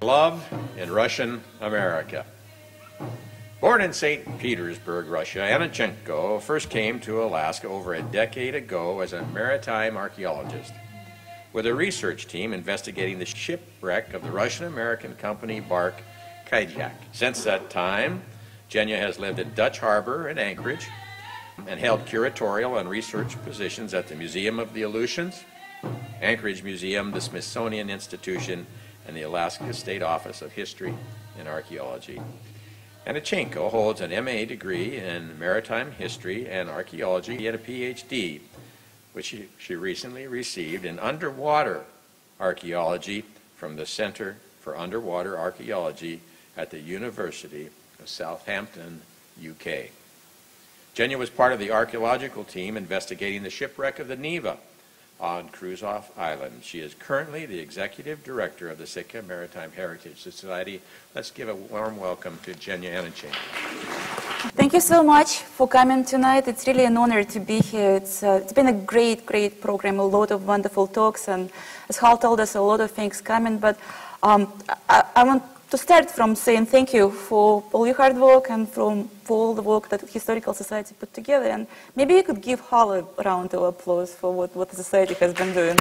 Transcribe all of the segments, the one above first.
Love in Russian America. Born in St. Petersburg, Russia, Yanuchenko first came to Alaska over a decade ago as a maritime archaeologist, with a research team investigating the shipwreck of the Russian-American company bark Kajak. Since that time, Genya has lived at Dutch Harbor in Anchorage and held curatorial and research positions at the Museum of the Aleutians, Anchorage Museum, the Smithsonian Institution, and the Alaska State Office of History and Archaeology. Yanuchenko holds an MA degree in Maritime History and Archaeology and a PhD, which she recently received in Underwater Archaeology from the Center for Underwater Archaeology at the University of Southampton, UK. Genya was part of the archaeological team investigating the shipwreck of the Neva on Kruzof Island. She is currently the executive director of the Sitka Maritime Heritage Society. Let's give a warm welcome to Genya Yanuchenko. Thank you so much for coming tonight. It's really an honor to be here. It's been a great program, a lot of wonderful talks, and as Hal told us, a lot of things coming. But I want to start from saying thank you for all your hard work and for all the work that the Historical Society put together. And maybe you could give Hal a round of applause for what the Society has been doing.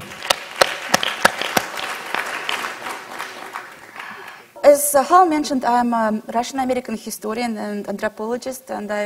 As Hal mentioned, I'm a Russian-American historian and anthropologist, and I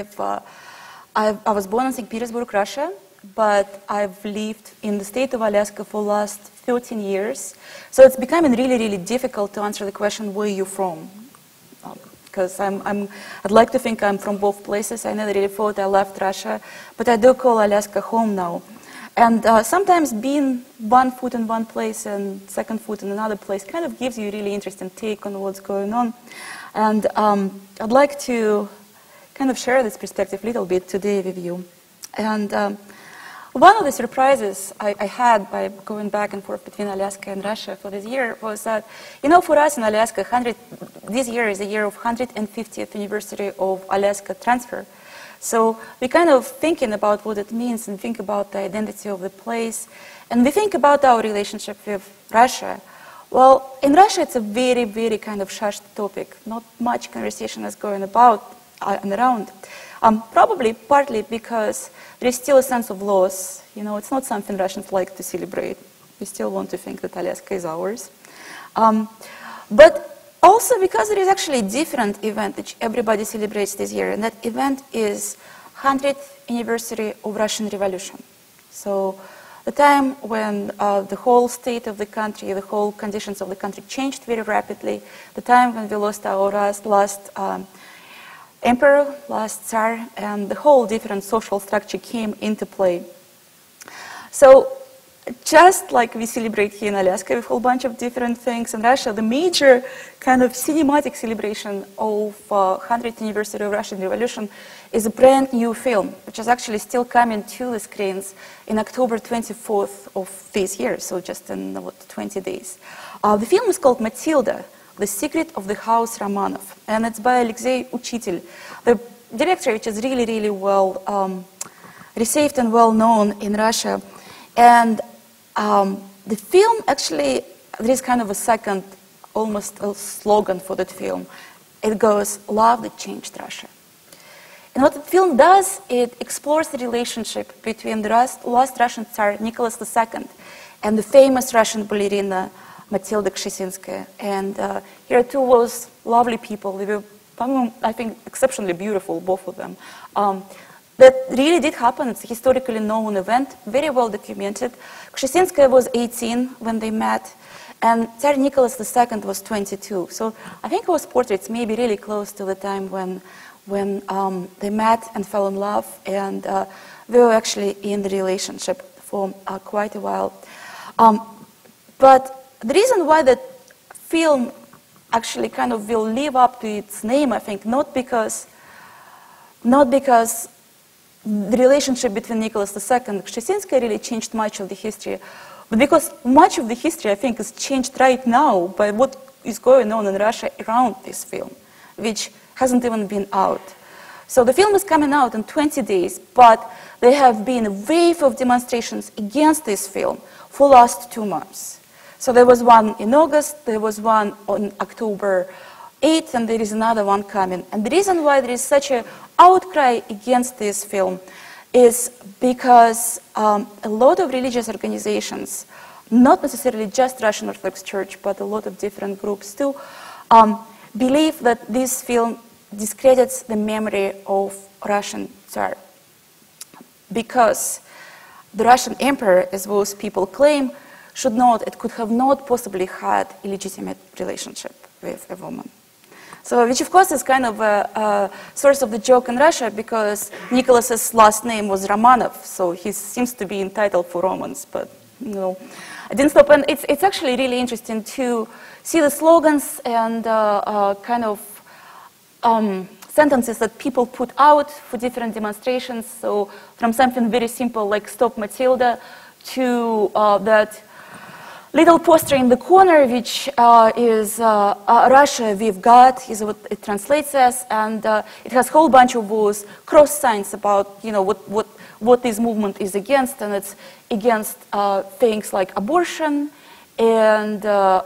was born in St. Petersburg, Russia, but I've lived in the state of Alaska for the last 13 years. So it's becoming really difficult to answer the question, where are you from? Because I'd like to think I'm from both places. I never really thought I left Russia, but I do call Alaska home now. And sometimes being one foot in one place and second foot in another place kind of gives you a really interesting take on what's going on. And I'd like to kind of share this perspective a little bit today with you. And one of the surprises I had by going back and forth between Alaska and Russia for this year was that, you know, for us in Alaska, this year is the year of 150th anniversary of Alaska transfer. So we're kind of thinking about what it means and think about the identity of the place. And we think about our relationship with Russia. Well, in Russia, it's a very kind of shushed topic. Not much conversation is going about and around. Probably partly because there is still a sense of loss. You know, it's not something Russians like to celebrate. We still want to think that Alaska is ours. But also because there is actually a different event which everybody celebrates this year, and that event is 100th anniversary of Russian Revolution. So the time when the whole state of the country, the whole conditions of the country changed very rapidly, the time when we lost our last emperor, last Tsar, and the whole different social structure came into play. So just like we celebrate here in Alaska with a whole bunch of different things in Russia, the major kind of cinematic celebration of 100th anniversary of Russian Revolution is a brand new film, which is actually still coming to the screens in October 24th of this year, so just in 20 days. The film is called Matilda, The Secret of the House Romanov, and it's by Alexei Uchitelь, the director, which is really well received and well known in Russia. And the film actually, there is kind of a second, almost a slogan for that film. It goes, "Love that changed Russia." And what the film does, it explores the relationship between the last Russian Tsar, Nicholas II, and the famous Russian ballerina, Matilda Kshestinskaya. And here two was lovely people. They were, I think, exceptionally beautiful, both of them. That really did happen. It's a historically known event, very well documented. Kshestinskaya was 18 when they met, and Tsar Nicholas II was 22. So I think those portraits may be really close to the time when they met and fell in love, and they were actually in the relationship for quite a while. But the reason why that film actually kind of will live up to its name, I think, not because the relationship between Nicholas II and Kshestinskaya really changed much of the history, but because much of the history, I think, is changed right now by what is going on in Russia around this film, which hasn't even been out. So the film is coming out in 20 days, but there have been a wave of demonstrations against this film for the last 2 months. So there was one in August, there was one on October 8th, and there is another one coming. And the reason why there is such an outcry against this film is because a lot of religious organizations, not necessarily just Russian Orthodox Church, but a lot of different groups too, believe that this film discredits the memory of Russian Tsar. Because the Russian emperor, as those people claim, it could have not possibly had a legitimate relationship with a woman. So, which of course is kind of a source of the joke in Russia, because Nicholas's last name was Romanov, so he seems to be entitled for Romans, but no, I didn't stop. And it's actually really interesting to see the slogans and kind of sentences that people put out for different demonstrations. So from something very simple like "Stop Matilda" to that little poster in the corner, which is "Russia, we've got," is what it translates as, and it has a whole bunch of those cross signs about what this movement is against, and it's against things like abortion and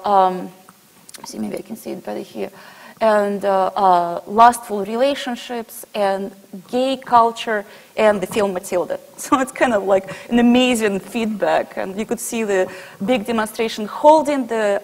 see, maybe I can see it better here, and lustful relationships and gay culture and the film Matilda. So it's kind of like an amazing feedback, and you could see the big demonstration holding the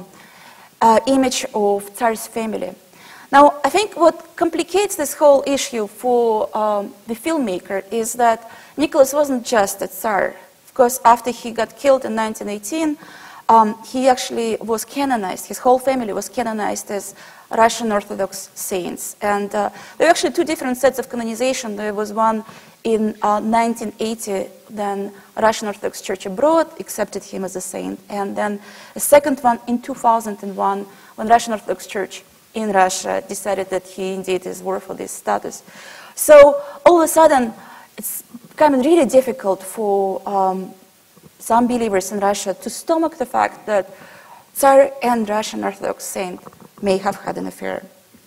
image of Tsar's family. Now, I think what complicates this whole issue for the filmmaker is that Nicholas wasn't just a Tsar. Of course, after he got killed in 1918, he actually was canonized. His whole family was canonized as Russian Orthodox saints. And there were actually two different sets of canonization. There was one in 1980, then Russian Orthodox Church abroad accepted him as a saint. And then a second one in 2001, when Russian Orthodox Church in Russia decided that he indeed is worthy of this status. So all of a sudden, it's kind of really difficult for some believers in Russia to stomach the fact that Tsar and Russian Orthodox saint may have had an affair.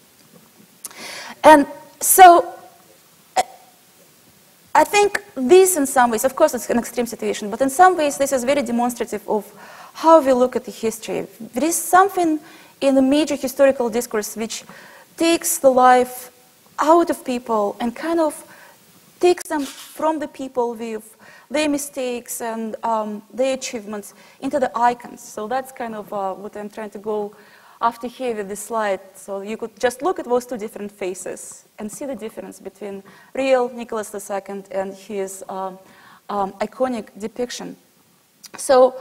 And so I think this, in some ways, of course it's an extreme situation, but in some ways this is very demonstrative of how we look at the history. There is something in the major historical discourse which takes the life out of people and kind of takes them from the people with their mistakes and their achievements into the icons. So that's kind of what I'm trying to go after here with this slide. So you could just look at those two different faces and see the difference between real Nicholas II and his iconic depiction. So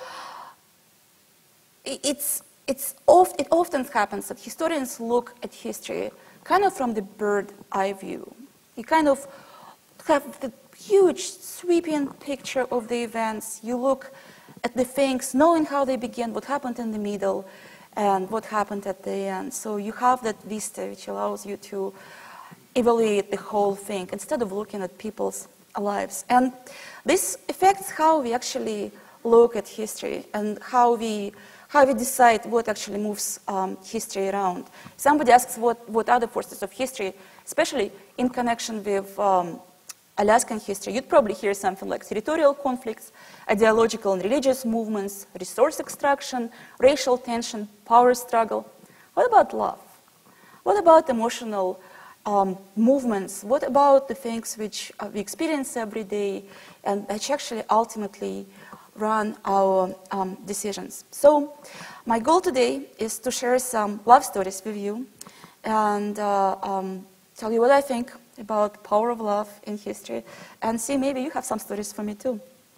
it often happens that historians look at history kind of from the bird's eye view. You kind of have the huge sweeping picture of the events. You look at the things, knowing how they began, what happened in the middle, and what happened at the end. So you have that vista which allows you to evaluate the whole thing instead of looking at people's lives. And this affects how we actually look at history and how we decide what actually moves history around. Somebody asks what are the forces of history, especially in connection with Alaskan history. You'd probably hear something like territorial conflicts, ideological and religious movements, resource extraction, racial tension, power struggle. What about love? What about emotional movements? What about the things which we experience every day and which actually ultimately run our decisions? So my goal today is to share some love stories with you and tell you what I think about the power of love in history, and see maybe you have some stories for me too.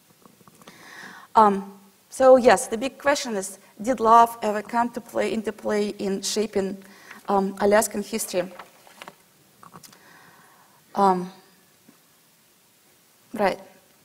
So yes, the big question is, did love ever come into play in shaping Alaskan history? Right.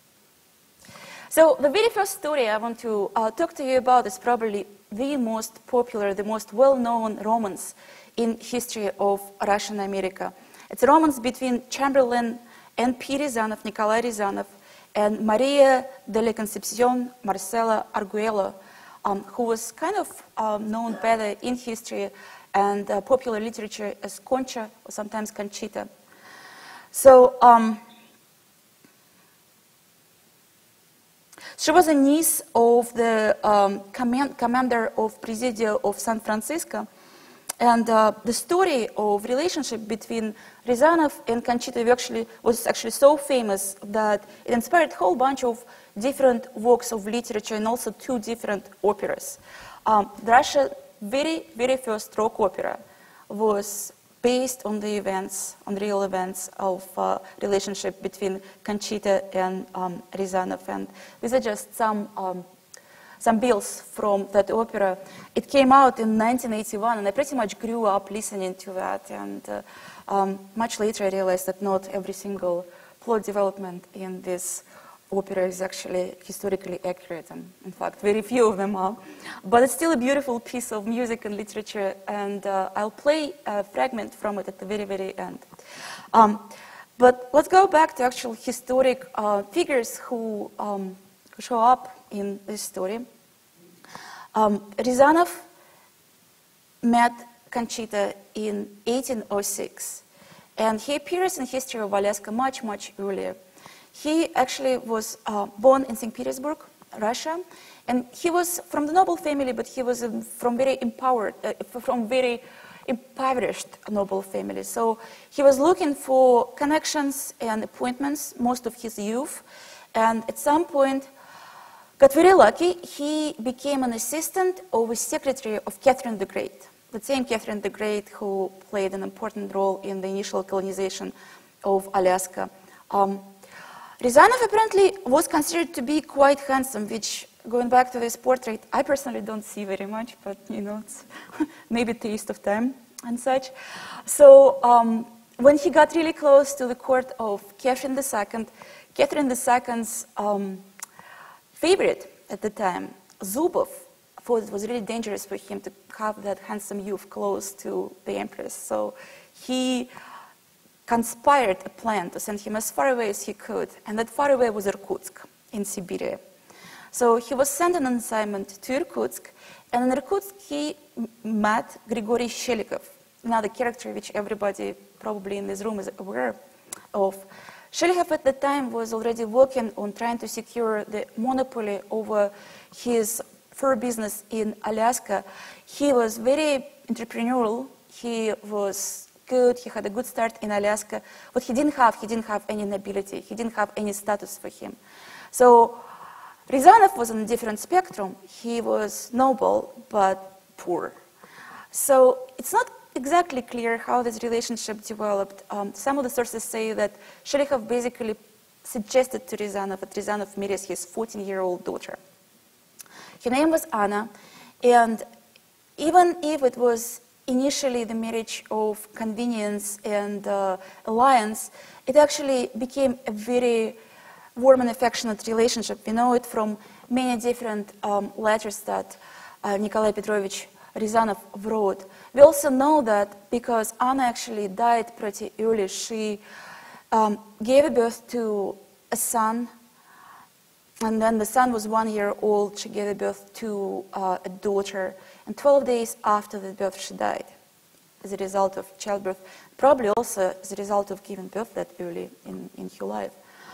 So the very first story I want to talk to you about is probably the most popular, the most well-known romance in history of Russian America. It's a romance between Chamberlain N.P. Rязанов, Nikolai Rязанov, and Maria de la Concepcion Marcela Arguello, who was kind of known better in history and popular literature as Concha, or sometimes Conchita. So She was a niece of the commander of Presidio of San Francisco. And the story of relationship between Rязанов and Conchita was actually so famous that it inspired a whole bunch of different works of literature and also 2 different operas. Russia's very first rock opera was based on the events, on real events of relationship between Conchita and Rязанов. And these are just some bills from that opera. It came out in 1981, and I pretty much grew up listening to that. And much later, I realized that not every single plot development in this opera is actually historically accurate, and in fact, very few of them are. But it's still a beautiful piece of music and literature, and I'll play a fragment from it at the very end. But let's go back to actual historic figures who show up in this story. Rязанов met Conchita in 1806, and he appears in history of Alaska much earlier. He actually was born in St. Petersburg, Russia, and he was from the noble family, but he was from very impoverished noble family. So he was looking for connections and appointments most of his youth, and at some point got very lucky. He became an assistant of a secretary of Catherine the Great, the same Catherine the Great who played an important role in the initial colonization of Alaska. Rязанов apparently was considered to be quite handsome, which, going back to this portrait, I personally don't see very much, but it's maybe taste of time and such. So when he got really close to the court of Catherine II, Catherine II's favorite at the time, Zubov, thought it was really dangerous for him to have that handsome youth close to the empress. So he conspired a plan to send him as far away as he could, and that far away was Irkutsk in Siberia. So he was sent on an assignment to Irkutsk, and in Irkutsk he met Grigory Shelikov, another character which everybody probably in this room is aware of. Shelikov at the time was already working on trying to secure the monopoly over his fur business in Alaska. He was very entrepreneurial. He was good. He had a good start in Alaska. What he didn't have any nobility. He didn't have any status for him. So Rязанов was on a different spectrum. He was noble, but poor. So it's not exactly clear how this relationship developed. Some of the sources say that Shelikov basically suggested to Rязанов that Rязанov marries his 14-year-old daughter. Her name was Anna, and even if it was initially the marriage of convenience and alliance, it actually became a very warm and affectionate relationship. We know it from many different letters that Nikolai Petrovich Rязанов wrote. We also know that because Anna actually died pretty early, she gave birth to a son, and then the son was 1 year old. She gave birth to a daughter, and 12 days after the birth she died as a result of childbirth, probably also as a result of giving birth that early in her life.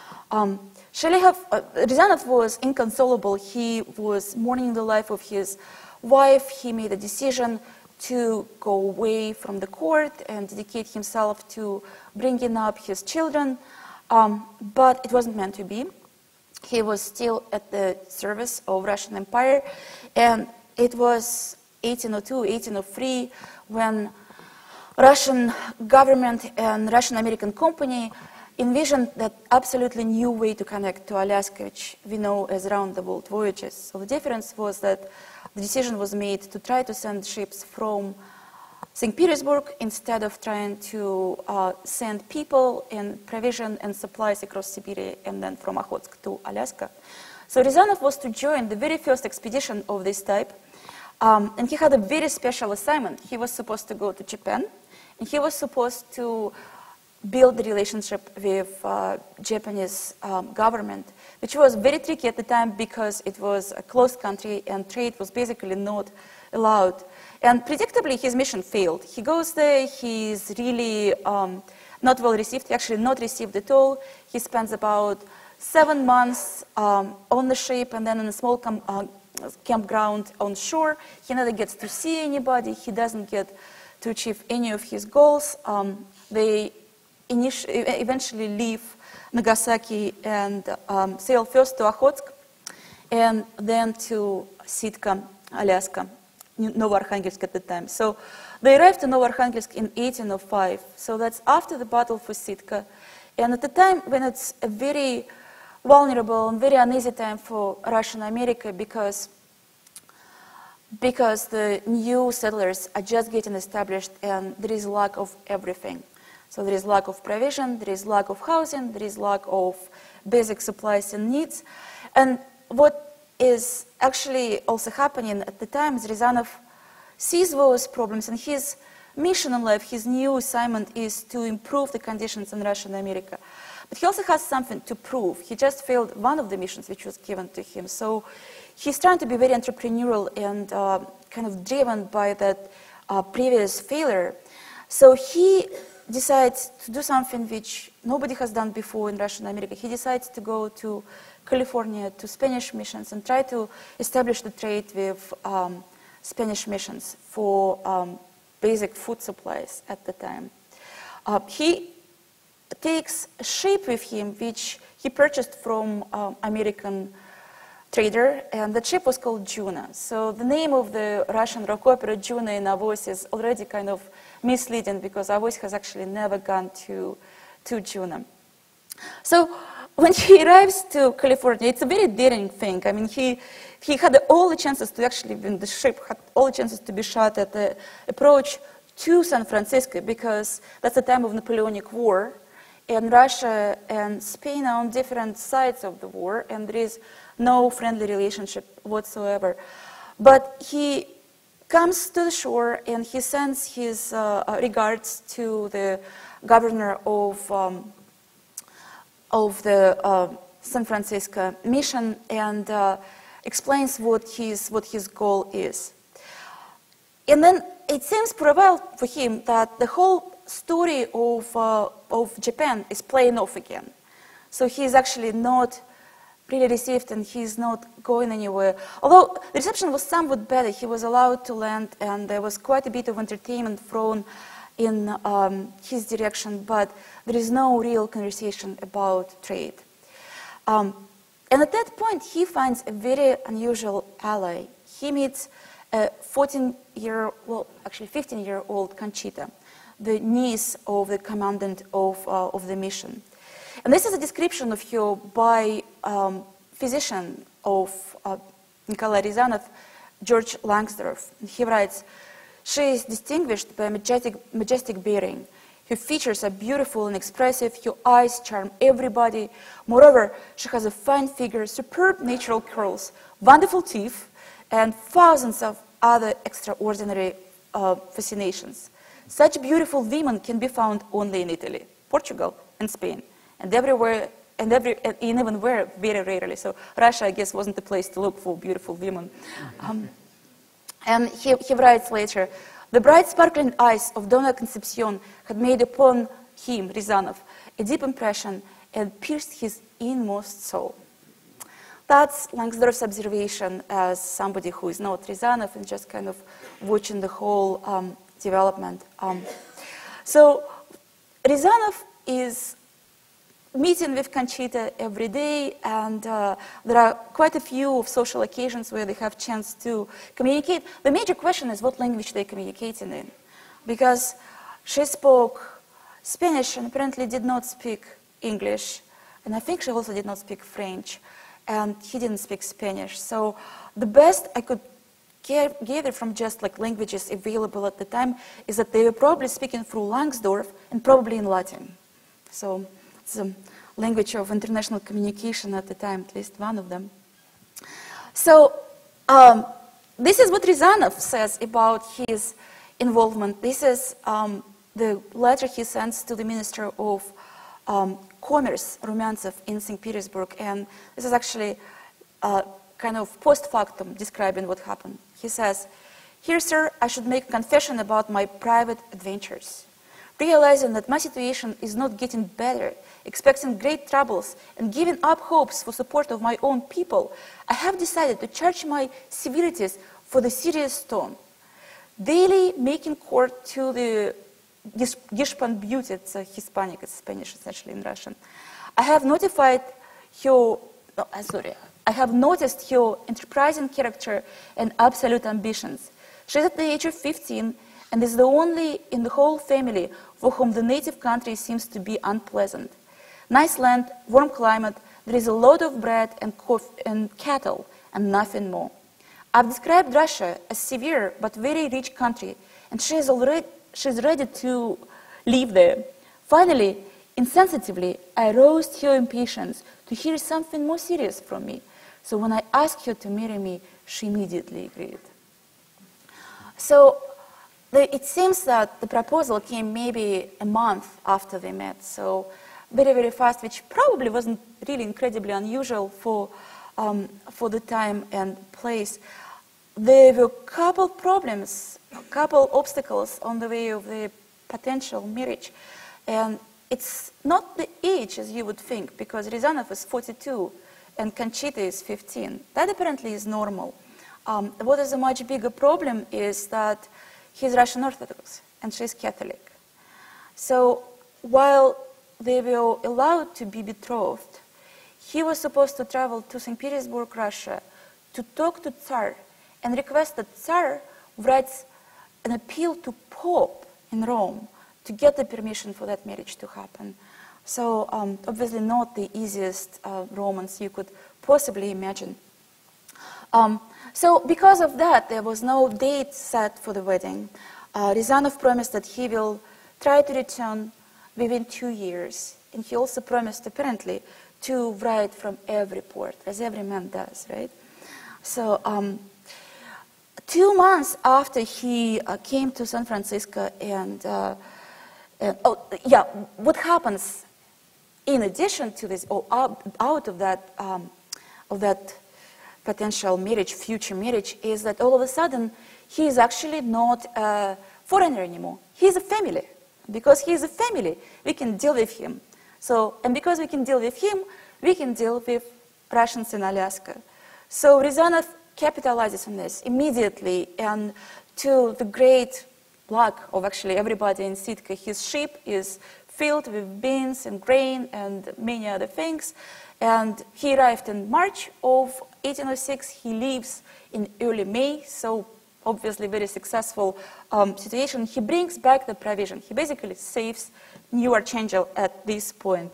Rязанov was inconsolable. He was mourning the life of his wife. He made a decision to go away from the court and dedicate himself to bringing up his children, but it wasn't meant to be. He was still at the service of Russian Empire, and it was 1802, 1803 when Russian government and Russian American company envisioned that absolutely new way to connect to Alaska, which we know as round-the-world voyages. So the difference was that the decision was made to try to send ships from St. Petersburg instead of trying to send people and provision and supplies across Siberia and then from Okhotsk to Alaska. So Rязанов was to join the very first expedition of this type, and he had a very special assignment. He was supposed to go to Japan, and he was supposed to build the relationship with Japanese government, which was very tricky at the time because it was a closed country and trade was basically not allowed. And predictably, his mission failed. He goes there, he's really not well received, actually not received at all. He spends about 7 months on the ship and then in a small campground on shore. He never gets to see anybody. He doesn't get to achieve any of his goals. They eventually leave Nagasaki and sail first to Okhotsk and then to Sitka, Alaska, Novoarkhangelsk at the time. So they arrived in Novoarkhangelsk in 1805. So that's after the battle for Sitka. And at the time when it's a very vulnerable and very uneasy time for Russian America because the new settlers are just getting established and there is lack of everything. So there is lack of provision, there is lack of housing, there is lack of basic supplies and needs. And what is actually also happening at the time is Ryazanov sees those problems, and his mission in life, his new assignment is to improve the conditions in Russian America. But he also has something to prove. He just failed one of the missions which was given to him. So he's trying to be very entrepreneurial and kind of driven by that previous failure. So he decides to do something which nobody has done before in Russian America. He decides to go to California, to Spanish missions, and try to establish the trade with Spanish missions for basic food supplies at the time. He takes a ship with him, which he purchased from American trader, and the ship was called Juno. So the name of the Russian rock opera Juno in Avos is already kind of misleading because Avos has actually never gone to Juno. So when he arrives to California, it's a very daring thing. I mean, he had all the chances to actually, when the ship had all the chances to be shot at the approach to San Francisco because that's the time of Napoleonic War. And Russia and Spain are on different sides of the war, and there is no friendly relationship whatsoever. But he comes to the shore and he sends his regards to the governor of the San Francisco mission and explains what his goal is. And then it seems pretty well for him that the whole story of Japan is playing off again. So he's actually not really received and he's not going anywhere. Although the reception was somewhat better, he was allowed to land and there was quite a bit of entertainment thrown in his direction, but there is no real conversation about trade. And at that point, he finds a very unusual ally. He meets a 15-year-old Conchita, the niece of the commandant of the mission. And this is a description of her by physician of Nikolai Ryazanov, George Langsdorff. And he writes, "She is distinguished by majestic bearing. Her features are beautiful and expressive. Her eyes charm everybody. Moreover, she has a fine figure, superb natural curls, wonderful teeth, and thousands of other extraordinary fascinations. Such beautiful women can be found only in Italy, Portugal, and Spain, and everywhere, and even where very rarely. So Russia, I guess, wasn't the place to look for beautiful women." And he writes later, "The bright sparkling eyes of Donna Concepcion had made upon him, Ryazanov, a deep impression and pierced his inmost soul." That's Langsdorff's observation as somebody who is not Ryazanov and just kind of watching the whole development. So Ryazanov is meeting with Conchita every day, and there are quite a few of social occasions where they have chance to communicate. The major question is what language they're communicating in, because she spoke Spanish and apparently did not speak English, and I think she also did not speak French, and he didn't speak Spanish. So the best I could gather from just like languages available at the time is that they were probably speaking through Langsdorff and probably in Latin. So it's a language of international communication at the time, at least one of them. So this is what Ryazanov says about his involvement. This is the letter he sends to the Minister of Commerce, Rumyantsev, in St. Petersburg. And this is actually kind of post factum describing what happened. He says, "Here, sir, I should make a confession about my private adventures. realizing that my situation is not getting better, expecting great troubles, and giving up hopes for support of my own people, I have decided to charge my severities for the serious tone. Daily making court to the Gishpan-beauty, it's Hispanic, it's Spanish essentially in Russian. I have I have noticed her enterprising character and absolute ambitions. She's at the age of 15 and is the only in the whole family for whom the native country seems to be unpleasant. Nice land, warm climate, there is a lot of bread and coffee and cattle and nothing more. I've described Russia as severe but very rich country, and she's ready to live there. Finally, insensitively, I roused her impatience to hear something more serious from me. So when I asked her to marry me, she immediately agreed. So it seems that the proposal came maybe a month after they met. So very, very fast, which probably wasn't really incredibly unusual for the time and place. There were a couple problems, a couple obstacles on the way of the potential marriage. And it's not the age as you would think, because Ryazanov is 42 and Conchita is 15. That apparently is normal. What is a much bigger problem is that he's Russian Orthodox and she's Catholic. So while they were allowed to be betrothed, he was supposed to travel to St. Petersburg, Russia, to talk to Tsar and request that Tsar writes an appeal to Pope in Rome to get the permission for that marriage to happen. So obviously not the easiest romance you could possibly imagine. So because of that, there was no date set for the wedding. Ryazanov promised that he will try to return within 2 years. And he also promised, apparently, to write from every port, as every man does, right? So 2 months after he came to San Francisco what happens in addition to this, or out of that potential marriage, future marriage, is that all of a sudden he is actually not a foreigner anymore. He's a family. Because he's a family, we can deal with him. And because we can deal with him, we can deal with Russians in Alaska. So Ryazanov capitalizes on this immediately, and to the great luck of actually everybody in Sitka, his ship is filled with beans and grain and many other things. And he arrived in March of 1806. He leaves in early May, so obviously very successful situation. He brings back the provision. He basically saves New Archangel at this point.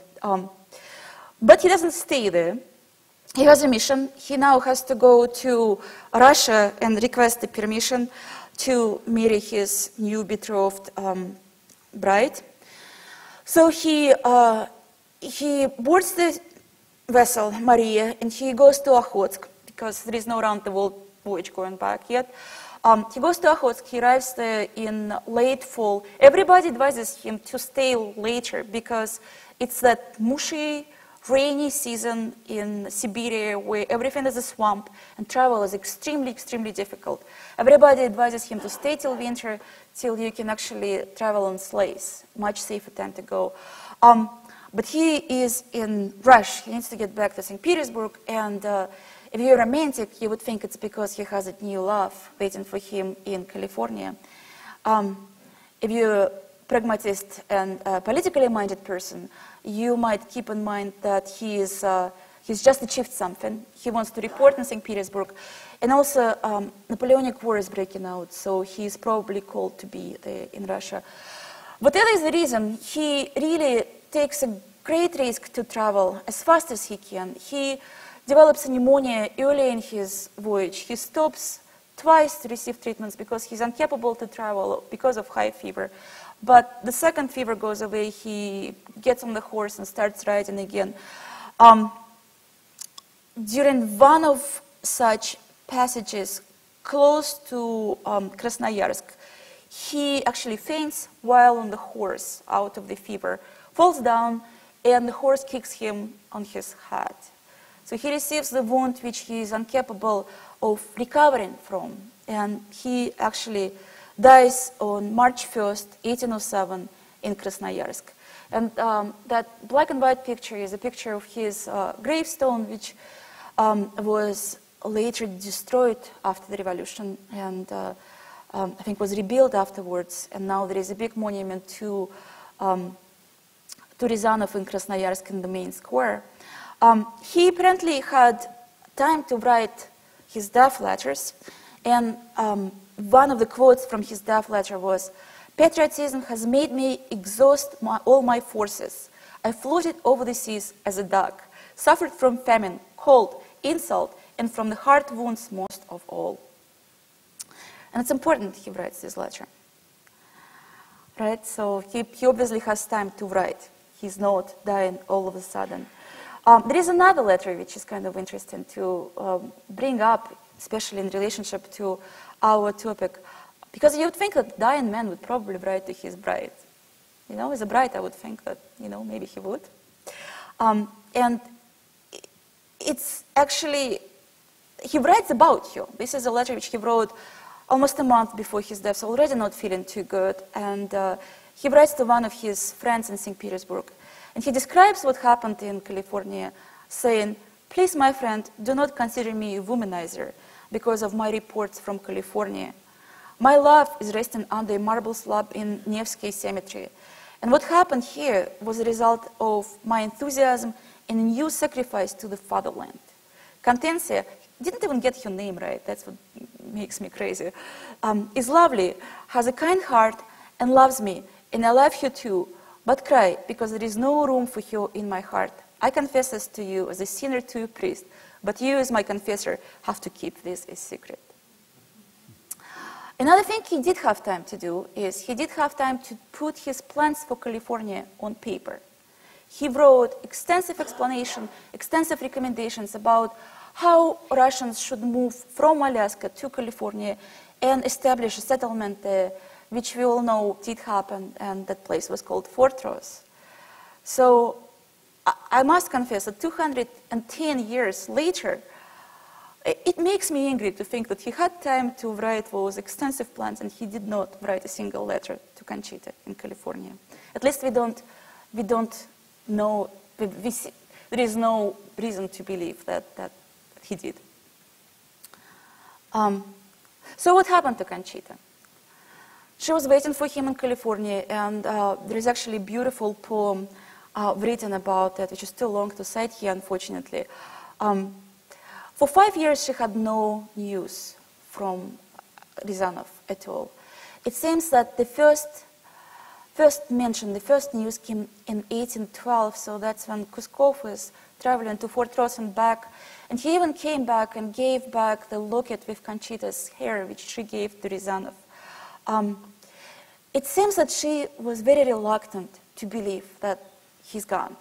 But he doesn't stay there. He has a mission. He now has to go to Russia and request the permission to marry his new betrothed bride. So he boards the vessel, Maria, and he goes to Okhotsk, because there is no round-the-world voyage going back yet. He goes to Okhotsk, he arrives there in late fall. Everybody advises him to stay later, because it's that mushy, rainy season in Siberia where everything is a swamp and travel is extremely, extremely difficult. Everybody advises him to stay till winter, till you can actually travel on sleighs. Much safer time to go. But he is in rush. He needs to get back to St. Petersburg, and if you're romantic, you would think it's because he has a new love waiting for him in California. If you're a pragmatist and a politically minded person, you might keep in mind that he's just achieved something. He wants to report in St. Petersburg. And also, Napoleonic War is breaking out, so he's probably called to be in Russia. Whatever is the reason, he really takes a great risk to travel as fast as he can. He develops pneumonia early in his voyage. He stops twice to receive treatments because he's incapable to travel because of high fever. But the second fever goes away, he gets on the horse and starts riding again. During one of such passages close to Krasnoyarsk, he actually faints while on the horse out of the fever, falls down, and the horse kicks him on his head. So he receives the wound which he is incapable of recovering from, and he actually dies on March 1st, 1807, in Krasnoyarsk. And that black and white picture is a picture of his gravestone, which was later destroyed after the revolution and I think was rebuilt afterwards. And now there is a big monument to Riazanov in Krasnoyarsk in the main square. He apparently had time to write his death letters, and one of the quotes from his death letter was, "Patriotism has made me exhaust all my forces. I floated over the seas as a duck, suffered from famine, cold, insult, and from the heart wounds most of all." And it's important he writes this letter, right? So he obviously has time to write. He's not dying all of a sudden. There is another letter which is kind of interesting to bring up, especially in relationship to our topic, because you would think that dying man would probably write to his bride. You know, as a bride, I would think that, you know, maybe he would. And it's actually, he writes about you. This is a letter which he wrote almost a month before his death, so already not feeling too good. And he writes to one of his friends in St. Petersburg. And he describes what happened in California, saying, "Please, my friend, do not consider me a womanizer because of my reports from California. My love is resting under a marble slab in Nevsky Cemetery. And what happened here was a result of my enthusiasm and a new sacrifice to the fatherland. Contensia," didn't even get your name right, that's what makes me crazy, "is lovely, has a kind heart, and loves me, and I love her too, but cry, because there is no room for her in my heart. I confess this to you as a sinner to a priest, but you as my confessor have to keep this a secret." Another thing he did have time to do is he did have time to put his plans for California on paper. He wrote extensive explanation, extensive recommendations about how Russians should move from Alaska to California and establish a settlement there, which we all know did happen, and that place was called Fort Ross. So I must confess that 210 years later, it makes me angry to think that he had time to write those extensive plans and he did not write a single letter to Conchita in California. At least we don't know, there is no reason to believe that he did. So what happened to Conchita? She was waiting for him in California, and there is actually a beautiful poem written about that, which is too long to cite here, unfortunately. For 5 years, she had no news from Riazanov at all. It seems that the first mention, the first news came in 1812, so that's when Kuskov was traveling to Fort Ross and back, and he even came back and gave back the locket with Conchita's hair, which she gave to Riazanov. It seems that she was very reluctant to believe that he's gone.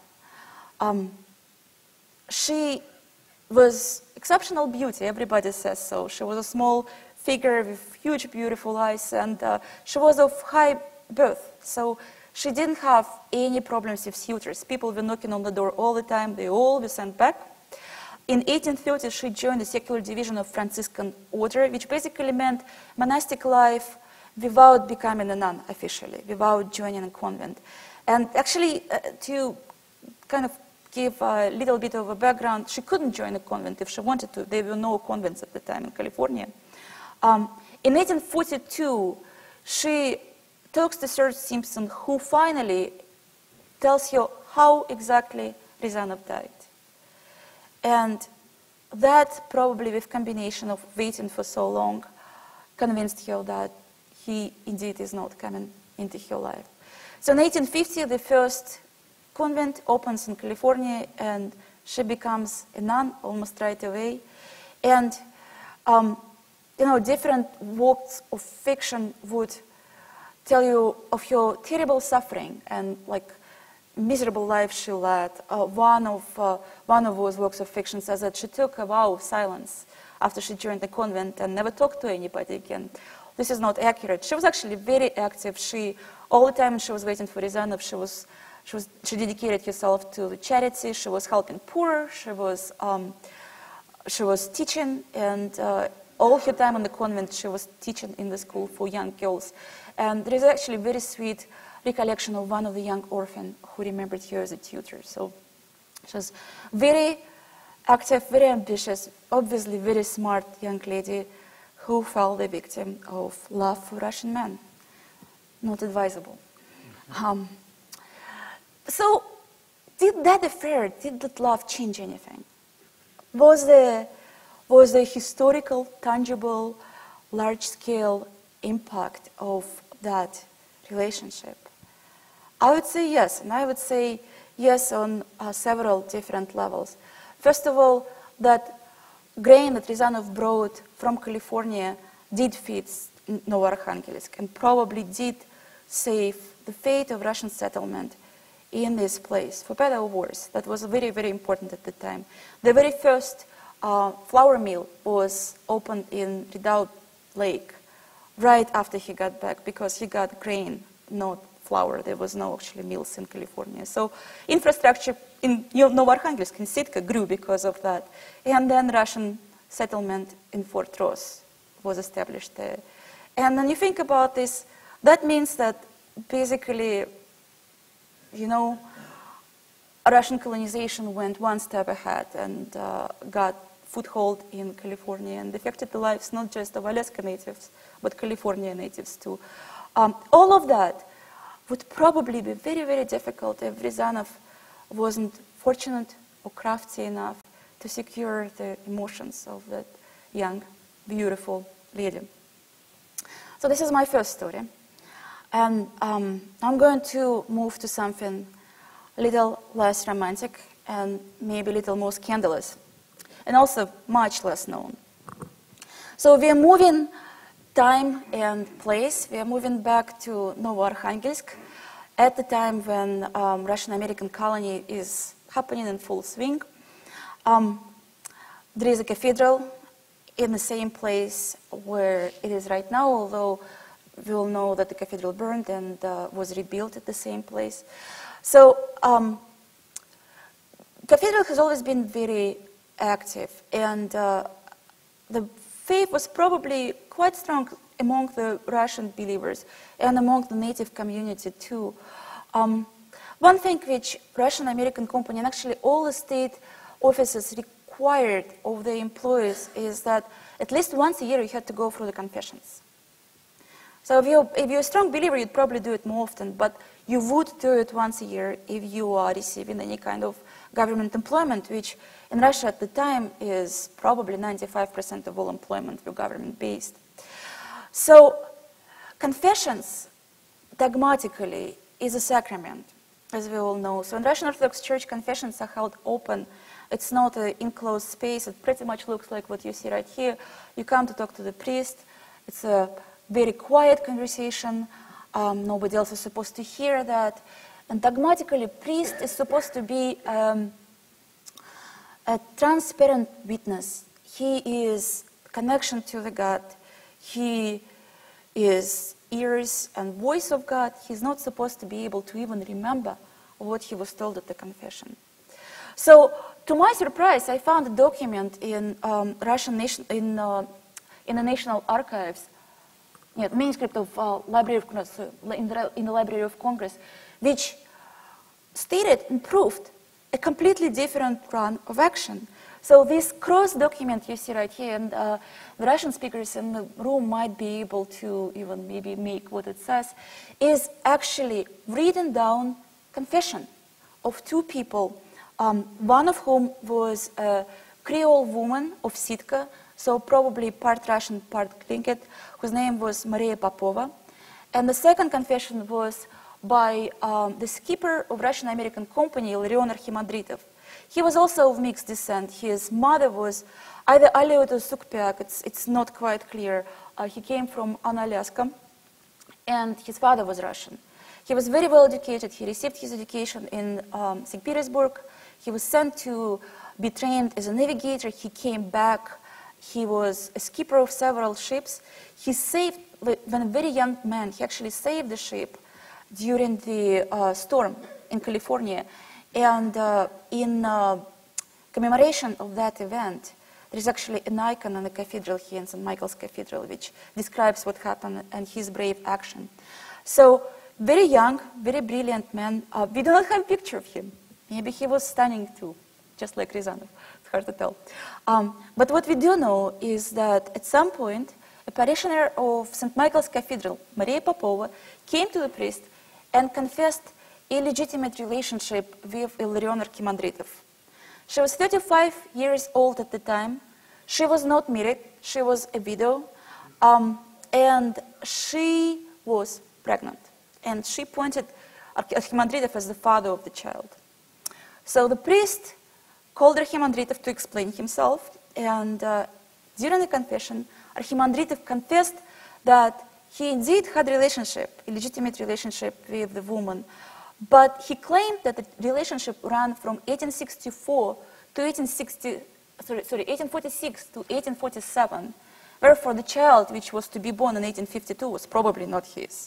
She was exceptional beauty, everybody says so. She was a small figure with huge, beautiful eyes, and she was of high birth, so she didn't have any problems with suitors. People were knocking on the door all the time, they all were sent back. In 1830, she joined the secular division of Franciscan order, which basically meant monastic life without becoming a nun officially, without joining a convent. And actually, to kind of give a little bit of a background, she couldn't join a convent if she wanted to. There were no convents at the time in California. In 1842, she talks to Sir Simpson, who finally tells her how exactly Riazanov died. And that, probably with combination of waiting for so long, convinced her that he indeed is not coming into her life. So in 1850, the first convent opens in California, and she becomes a nun almost right away. And, you know, different works of fiction would tell you of her terrible suffering and, like, miserable life she led. One of those works of fiction says that she took a vow of silence after she joined the convent and never talked to anybody again. This is not accurate. She was actually very active. All the time she was waiting for Riazanov, she dedicated herself to the charity. She was helping poor. She was teaching, and all her time in the convent she was teaching in the school for young girls. And there is actually a very sweet recollection of one of the young orphans who remembered her as a tutor. So she was very active, very ambitious, obviously very smart young lady who fell the victim of love for Russian men. Not advisable. So did that affair, did that love change anything? Was the historical, tangible, large-scale impact of that relationship? I would say yes, and I would say yes on several different levels. First of all, that grain that Ryazanov brought from California did feed Novoarkhangelsk and probably did save the fate of Russian settlement in this place, for better or worse. That was very, very important at the time. The very first flour mill was opened in Redoubt Lake right after he got back, because he got grain, not flour. There was no actually mills in California. So infrastructure in Novoarkhangelsk and Sitka grew because of that. And then Russian settlement in Fort Ross was established there. And when you think about this, that means that basically, you know, Russian colonization went one step ahead and got foothold in California and affected the lives not just of Alaska natives, but California natives too. All of that would probably be very, very difficult if Ryazanov wasn't fortunate or crafty enough to secure the emotions of that young, beautiful lady. So this is my first story. And I'm going to move to something a little less romantic and maybe a little more scandalous, and also much less known. So we are moving time and place. We are moving back to Novoarkhangelsk at the time when Russian-American colony is happening in full swing. There is a cathedral in the same place where it is right now, although we all know that the cathedral burned and was rebuilt at the same place. So cathedral has always been very active, and the faith was probably quite strong among the Russian believers and among the native community too. One thing which Russian-American company and actually all the state offices required of their employees is that at least once a year you had to go through the confessions. So if you're a strong believer, you'd probably do it more often, but you would do it once a year if you are receiving any kind of government employment, which in Russia at the time is probably 95% of all employment were government-based. So confessions, dogmatically, is a sacrament, as we all know. So in Russian Orthodox Church, confessions are held open. It's not an enclosed space. It pretty much looks like what you see right here. You come to talk to the priest. It's a very quiet conversation. Nobody else is supposed to hear that. And dogmatically, priest is supposed to be a transparent witness. He is connection to the God. He is ears and voice of God. He's not supposed to be able to even remember what he was told at the confession. So, to my surprise, I found a document in in the National Archives, manuscript of Library of Congress, in the Library of Congress, which stated and proved a completely different run of action. So this cross document you see right here, and the Russian speakers in the room might be able to even maybe make what it says, is actually written down confession of two people, one of whom was a Creole woman of Sitka, so probably part Russian, part Tlingit, whose name was Maria Popova. And the second confession was by the skipper of Russian-American company, Ilarion Archimandritov. He was also of mixed descent. His mother was either Aleut or Sukpiak, it's not quite clear. He came from Alaska, and his father was Russian. He was very well educated. He received his education in St. Petersburg. He was sent to be trained as a navigator. He came back. He was a skipper of several ships. He saved, when a very young man, he actually saved the ship during the storm in California. And in commemoration of that event, there is actually an icon on the cathedral here in St. Michael's Cathedral, which describes what happened and his brave action. So very young, very brilliant man. We do not have a picture of him. Maybe he was stunning too, just like Rязанов. It's hard to tell. But what we do know is that at some point, a parishioner of St. Michael's Cathedral, Maria Popova, came to the priest and confessed illegitimate relationship with Ilarion Archimandritov. She was 35 years old at the time. She was not married. She was a widow. And she was pregnant. And she pointed Archimandritov as the father of the child. So the priest called Archimandritov to explain himself. And during the confession, Archimandritov confessed that he indeed had a relationship, a legitimate relationship with the woman. But he claimed that the relationship ran from 1864 to 1846 to 1847. Therefore, the child, which was to be born in 1852, was probably not his.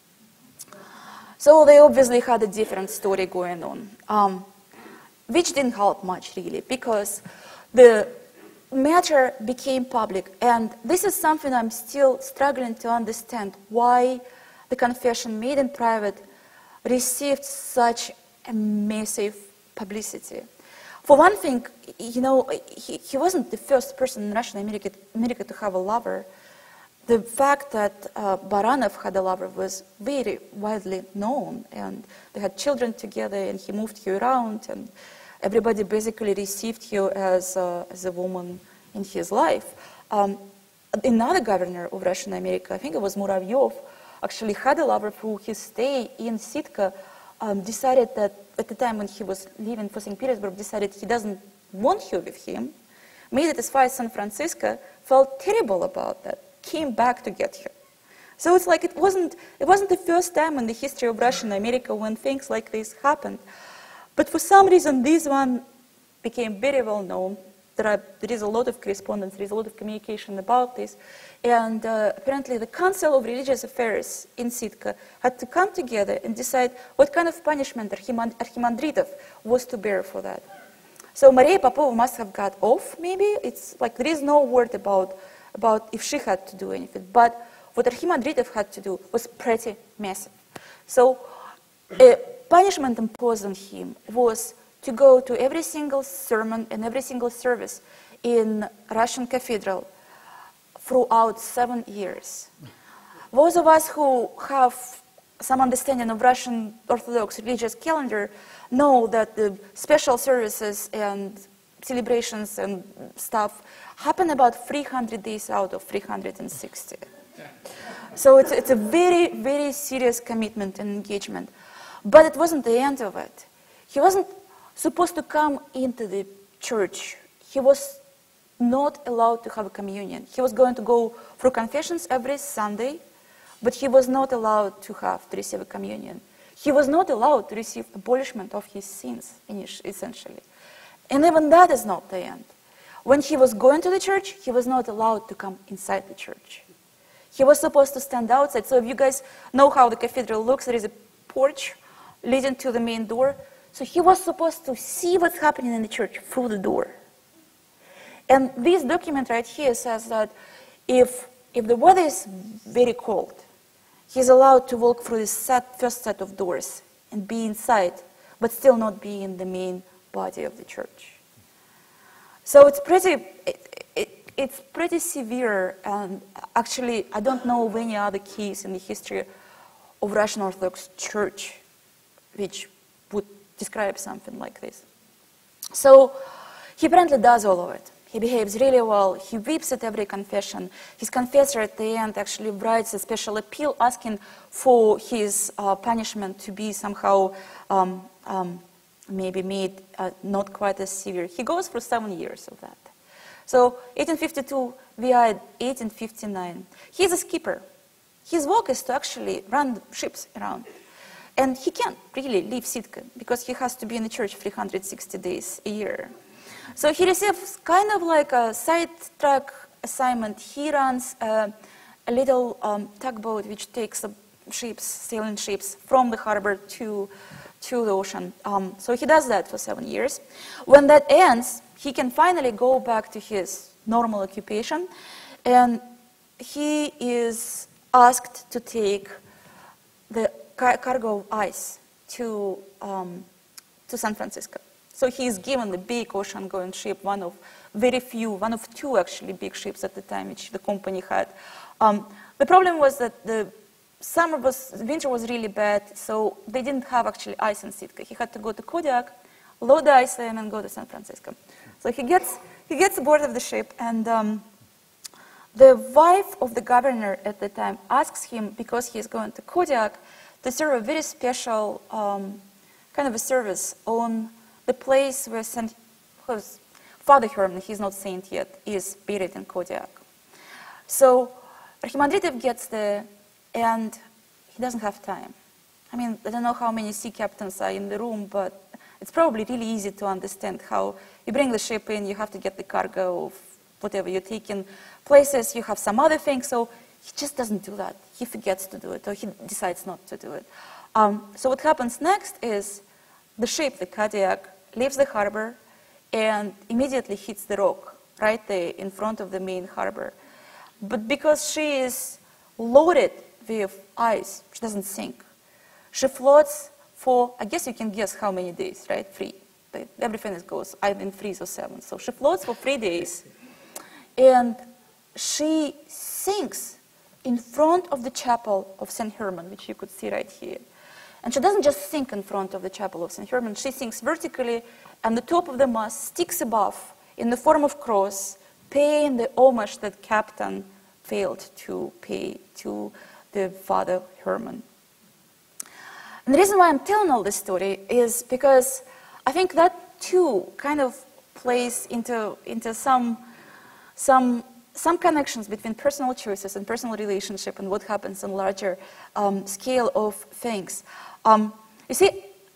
So they obviously had a different story going on, which didn't help much, really, because the matter became public. And this is something I'm still struggling to understand, why the confession made in private received such a massive publicity. For one thing, you know, he wasn't the first person in Russian America to have a lover. The fact that Baranov had a lover was very widely known, and they had children together, and he moved her around, and everybody basically received her as a woman in his life. Another governor of Russian America, I think it was Muravyov, actually had a lover through his stay in Sitka, decided that at the time when he was leaving for St. Petersburg, decided he doesn't want her with him, made it as far as San Francisco, felt terrible about that, came back to get her. So it's like it wasn't the first time in the history of Russian America when things like this happened. But for some reason, this one became very well known. There is a lot of correspondence, there is a lot of communication about this. And apparently the Council of Religious Affairs in Sitka had to come together and decide what kind of punishment Archimandritov was to bear for that. So Maria Popova must have got off, maybe. It's like there is no word about if she had to do anything. But what Archimandritov had to do was pretty massive. So a punishment imposed on him was to go to every single sermon and every single service in Russian cathedral throughout 7 years. Those of us who have some understanding of Russian Orthodox religious calendar know that the special services and celebrations and stuff happen about 300 days out of 360. So it's a very, very serious commitment and engagement. But it wasn't the end of it. He wasn't supposed to come into the church. He was not allowed to have a communion. He was going to go through confessions every Sunday, but he was not allowed to receive a communion. He was not allowed to receive abolishment of his sins, essentially. And even that is not the end. When he was going to the church, he was not allowed to come inside the church. He was supposed to stand outside. So if you guys know how the cathedral looks, there is a porch leading to the main door. So he was supposed to see what's happening in the church through the door. And this document right here says that if the weather is very cold, he's allowed to walk through the first set of doors and be inside, but still not be in the main body of the church. So it's pretty severe, and actually I don't know of any other case in the history of Russian Orthodox Church which would describe something like this. So he apparently does all of it. He behaves really well. He weeps at every confession. His confessor at the end actually writes a special appeal asking for his punishment to be somehow maybe made not quite as severe. He goes for 7 years of that. So 1852, we are at 1859. He's a skipper. His work is to actually run ships around. And he can't really leave Sitka because he has to be in the church 360 days a year. So he receives kind of like a sidetrack assignment. He runs a little tugboat which takes sailing ships from the harbor to the ocean. So he does that for 7 years. When that ends, he can finally go back to his normal occupation, and he is asked to take the cargo of ice to San Francisco. So he is given the big ocean-going ship, one of two actually big ships at the time which the company had. The problem was that the winter was really bad, so they didn't have actually ice in Sitka. He had to go to Kodiak, load the ice in, and go to San Francisco. So he gets aboard of the ship, and the wife of the governor at the time asks him, because he's going to Kodiak, to serve a very special kind of a service on the place where Father Herman, he's not saint yet, is buried in Kodiak. So Archimandritev gets there, and he doesn't have time. I mean, I don't know how many sea captains are in the room, but it's probably really easy to understand how you bring the ship in, you have to get the cargo of whatever you're taking places, you have some other things, so he just doesn't do that. He forgets to do it, or he decides not to do it. So what happens next is the ship, the Kodiak, leaves the harbor and immediately hits the rock right there in front of the main harbor. But because she is loaded with ice, she doesn't sink. She floats for, I guess you can guess how many days, right? 3. Everything goes either in 3 or 7. So she floats for 3 days, and she sinks in front of the chapel of St. Herman, which you could see right here. And she doesn't just sink in front of the chapel of St. Herman, she sinks vertically, and the top of the mast sticks above in the form of cross, paying the homage that Captain failed to pay to the Father Herman. And the reason why I'm telling all this story is because I think that too kind of plays into some connections between personal choices and personal relationship and what happens on larger scale of things. You see,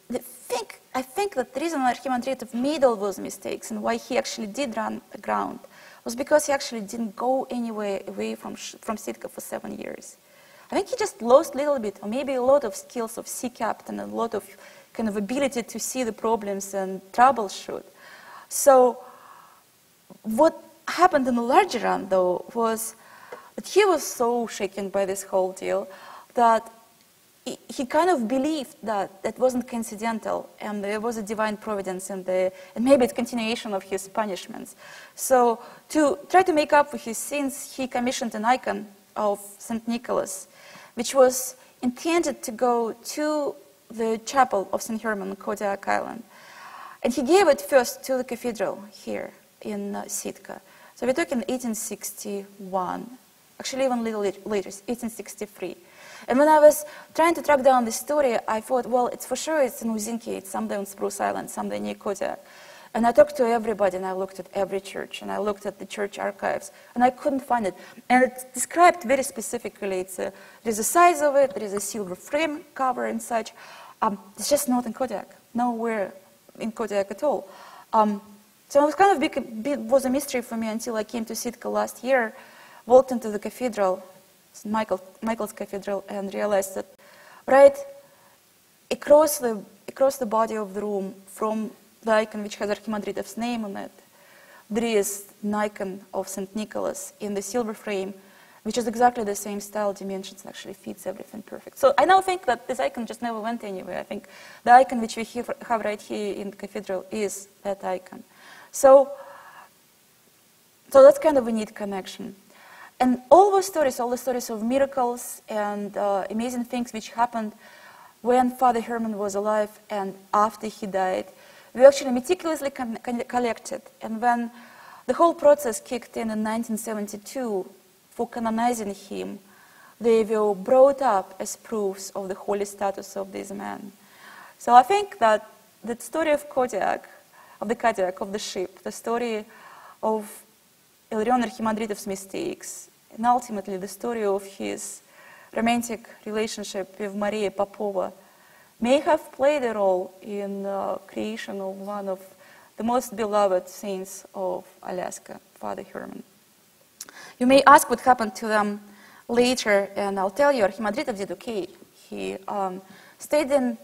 I think that the reason why Archimandritev made all those mistakes and why he actually did run aground was because he actually didn't go anywhere away from Sitka for 7 years. I think he just lost a little bit, or maybe a lot of skills of sea captain and a lot of kind of ability to see the problems and troubleshoot. So what happened in the larger run, though, was that he was so shaken by this whole deal that he kind of believed that it wasn't coincidental and there was a divine providence in there, and maybe it's continuation of his punishments. So to try to make up for his sins, he commissioned an icon of St. Nicholas, which was intended to go to the chapel of St. Herman on Kodiak Island. And he gave it first to the cathedral here in Sitka. So we're talking 1861, actually even a little later, 1863. And when I was trying to track down this story, I thought, well, it's for sure it's in Uzinki, it's somewhere on Spruce Island, somewhere near Kodiak. And I talked to everybody, and I looked at every church, and I looked at the church archives, and I couldn't find it. And it's described very specifically. There's a size of it, there is a silver frame cover and such. It's just not in Kodiak, nowhere in Kodiak at all. So it was kind of was a mystery for me until I came to Sitka last year, walked into the cathedral, St. Michael's Cathedral, and realized that right across the body of the room from the icon which has Archimandritev's name on it, there is an icon of St. Nicholas in the silver frame, which is exactly the same style, dimensions, actually fits everything perfect. So I now think that this icon just never went anywhere. I think the icon which we have right here in the cathedral is that icon. So that's kind of a neat connection. And all the stories of miracles and amazing things which happened when Father Herman was alive and after he died, we actually meticulously collected. And when the whole process kicked in 1972 for canonizing him, they were brought up as proofs of the holy status of this man. So I think that the story of Kodiak, of the ship, the story of Ilarion Archimandritev's mistakes, and ultimately the story of his romantic relationship with Maria Popova may have played a role in the creation of one of the most beloved saints of Alaska, Father Herman. You may ask what happened to them later, and I'll tell you, Archimandritev did okay. He stayed in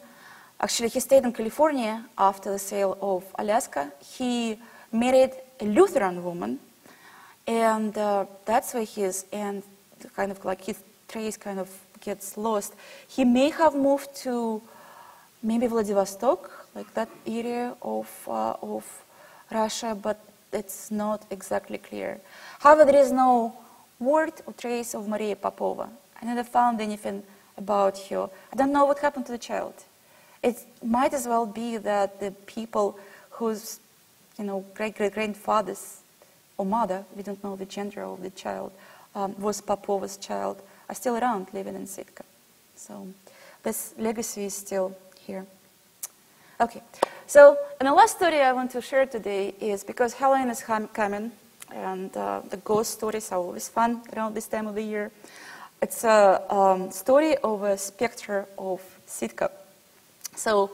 California after the sale of Alaska. He married a Lutheran woman, and that's where his end, kind of like his trace kind of gets lost. He may have moved to maybe Vladivostok, like that area of Russia, but it's not exactly clear. However, there is no word or trace of Maria Popova. I never found anything about her. I don't know what happened to the child. It might as well be that the people whose, great-great-grandfathers or mother, we don't know the gender of the child, was Popova's child, are still around living in Sitka. So this legacy is still here. Okay, so and the last story I want to share today is because Halloween is coming, and the ghost stories are always fun around this time of the year. It's a story of a specter of Sitka. So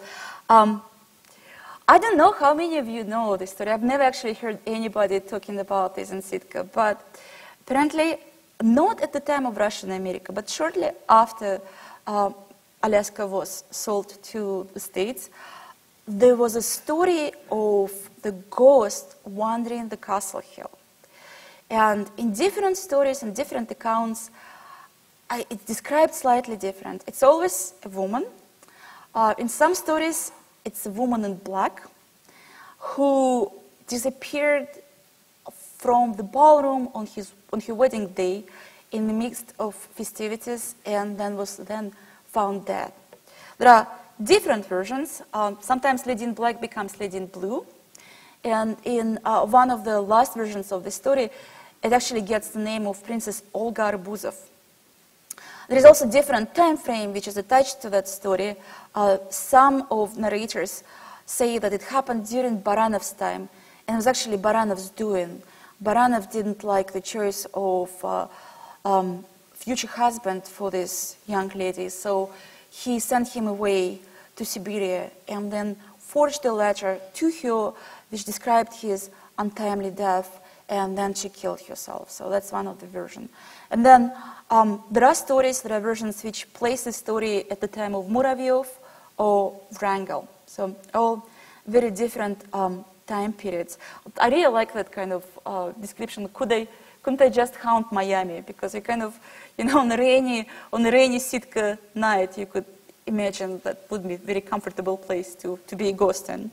I don't know how many of you know this story. I've never actually heard anybody talking about this in Sitka, but apparently not at the time of Russia and America, but shortly after Alaska was sold to the States, there was a story of the ghost wandering the Castle Hill. And in different stories and different accounts, it's described slightly different. It's always a woman. In some stories, it's a woman in black who disappeared from the ballroom on her wedding day in the midst of festivities and then was found dead. There are different versions. Sometimes lady in black becomes lady in blue. And in one of the last versions of the story, it actually gets the name of Princess Olga Arbuzov. There is also a different time frame which is attached to that story. Some of narrators say that it happened during Baranov's time, and it was actually Baranov's doing. Baranov didn't like the choice of future husband for this young lady, so he sent him away to Siberia and then forged a letter to her which described his untimely death, and then she killed herself. So that's one of the versions. And then there are versions which place the story at the time of Muravyov or Wrangel. So all very different time periods. I really like that kind of description. Couldn't I just haunt Miami? Because you kind of, on a rainy Sitka night, you could imagine that would be a very comfortable place to be a ghost in.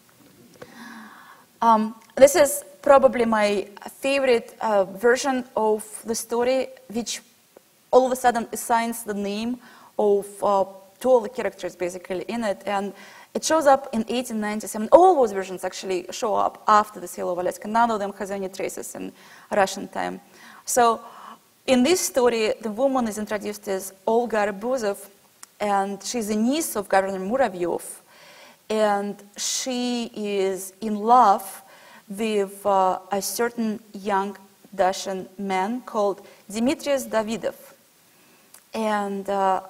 This is probably my favorite version of the story, which all of a sudden assigns the name of to all the characters basically in it. And it shows up in 1897. All those versions actually show up after the sale of Alaska. None of them has any traces in Russian time. So in this story, the woman is introduced as Olga Arbuzov, and she's a niece of Governor Muravyov. And she is in love with a certain young Russian man called Dmitrius Davidov. And her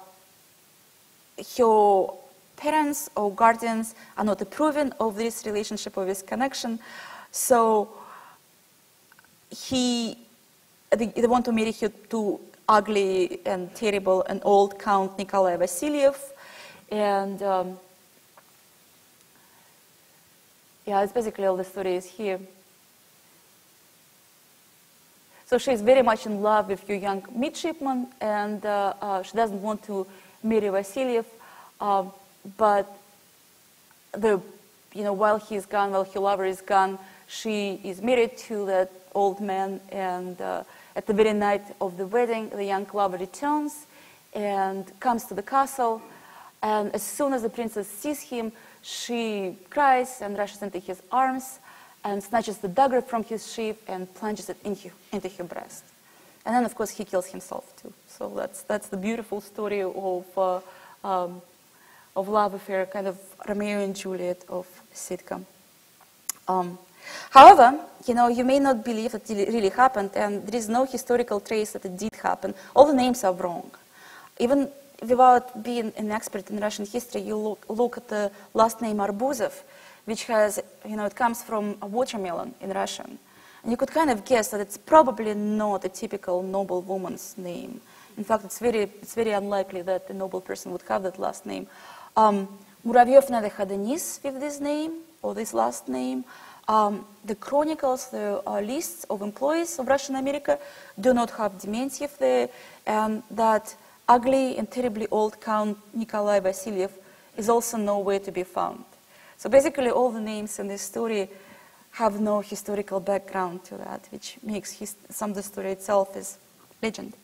parents or guardians are not approving of this relationship or this connection, so they want to marry her to ugly and terrible and old Count Nikolai Vasilyev, and it's basically all the story is here. So she's very much in love with her young midshipman, and she doesn't want to marry Vasilyev, but while he's gone, while her lover is gone, she is married to that old man, and at the very night of the wedding, the young lover returns and comes to the castle, and as soon as the princess sees him, she cries and rushes into his arms and snatches the dagger from his sheath and plunges it into her breast. And then, of course, he kills himself too. So that's the beautiful story of love affair, kind of Romeo and Juliet of Sitka. However, you may not believe that it really happened, and there is no historical trace that it did happen. All the names are wrong. Even without being an expert in Russian history, you look at the last name Arbuzov, which has, it comes from a watermelon in Russian. And you could kind of guess that it's probably not a typical noble woman's name. In fact, it's very unlikely that a noble person would have that last name. Muravyov never had a niece with this name or this last name. The chronicles, the lists of employees of Russian America do not have Dementiev there, and that ugly and terribly old Count Nikolai Vasiliev is also nowhere to be found. So basically all the names in this story have no historical background to that, which makes some of the story itself is legend.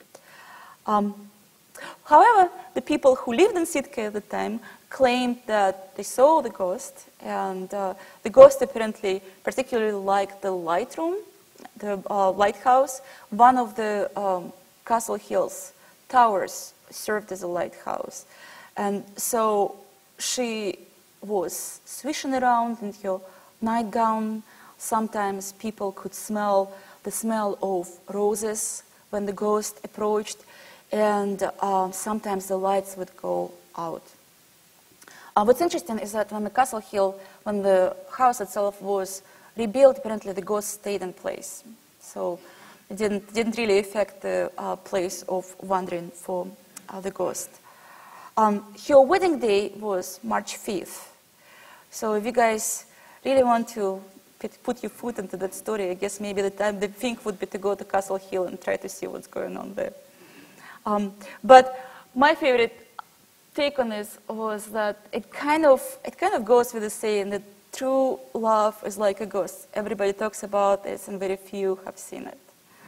However, the people who lived in Sitka at the time claimed that they saw the ghost, and the ghost apparently particularly liked the light room, the lighthouse. One of the Castle Hill's towers served as a lighthouse. And so she was swishing around in her nightgown. Sometimes people could smell the smell of roses when the ghost approached, and sometimes the lights would go out. What's interesting is that when the Castle Hill, when the house itself was rebuilt, apparently the ghost stayed in place. So it didn't really affect the place of wandering for the ghost. Her wedding day was March 5th. So if you guys really want to put your foot into that story, I guess maybe the thing would be to go to Castle Hill and try to see what's going on there. But my favorite take on this was that it kind of goes with the saying that true love is like a ghost. Everybody talks about this, and very few have seen it.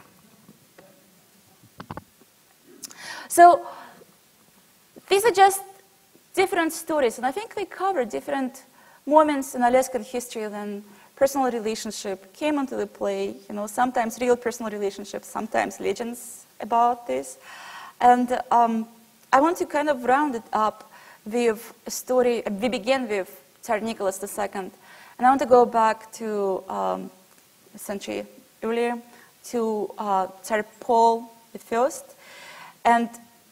So these are just different stories, and I think we cover different moments in Alaskan history when personal relationship came into the play. You know, sometimes real personal relationships, sometimes legends about this. And I want to kind of round it up with a story. We began with Tsar Nicholas II, and I want to go back to a century earlier to Tsar Paul I. And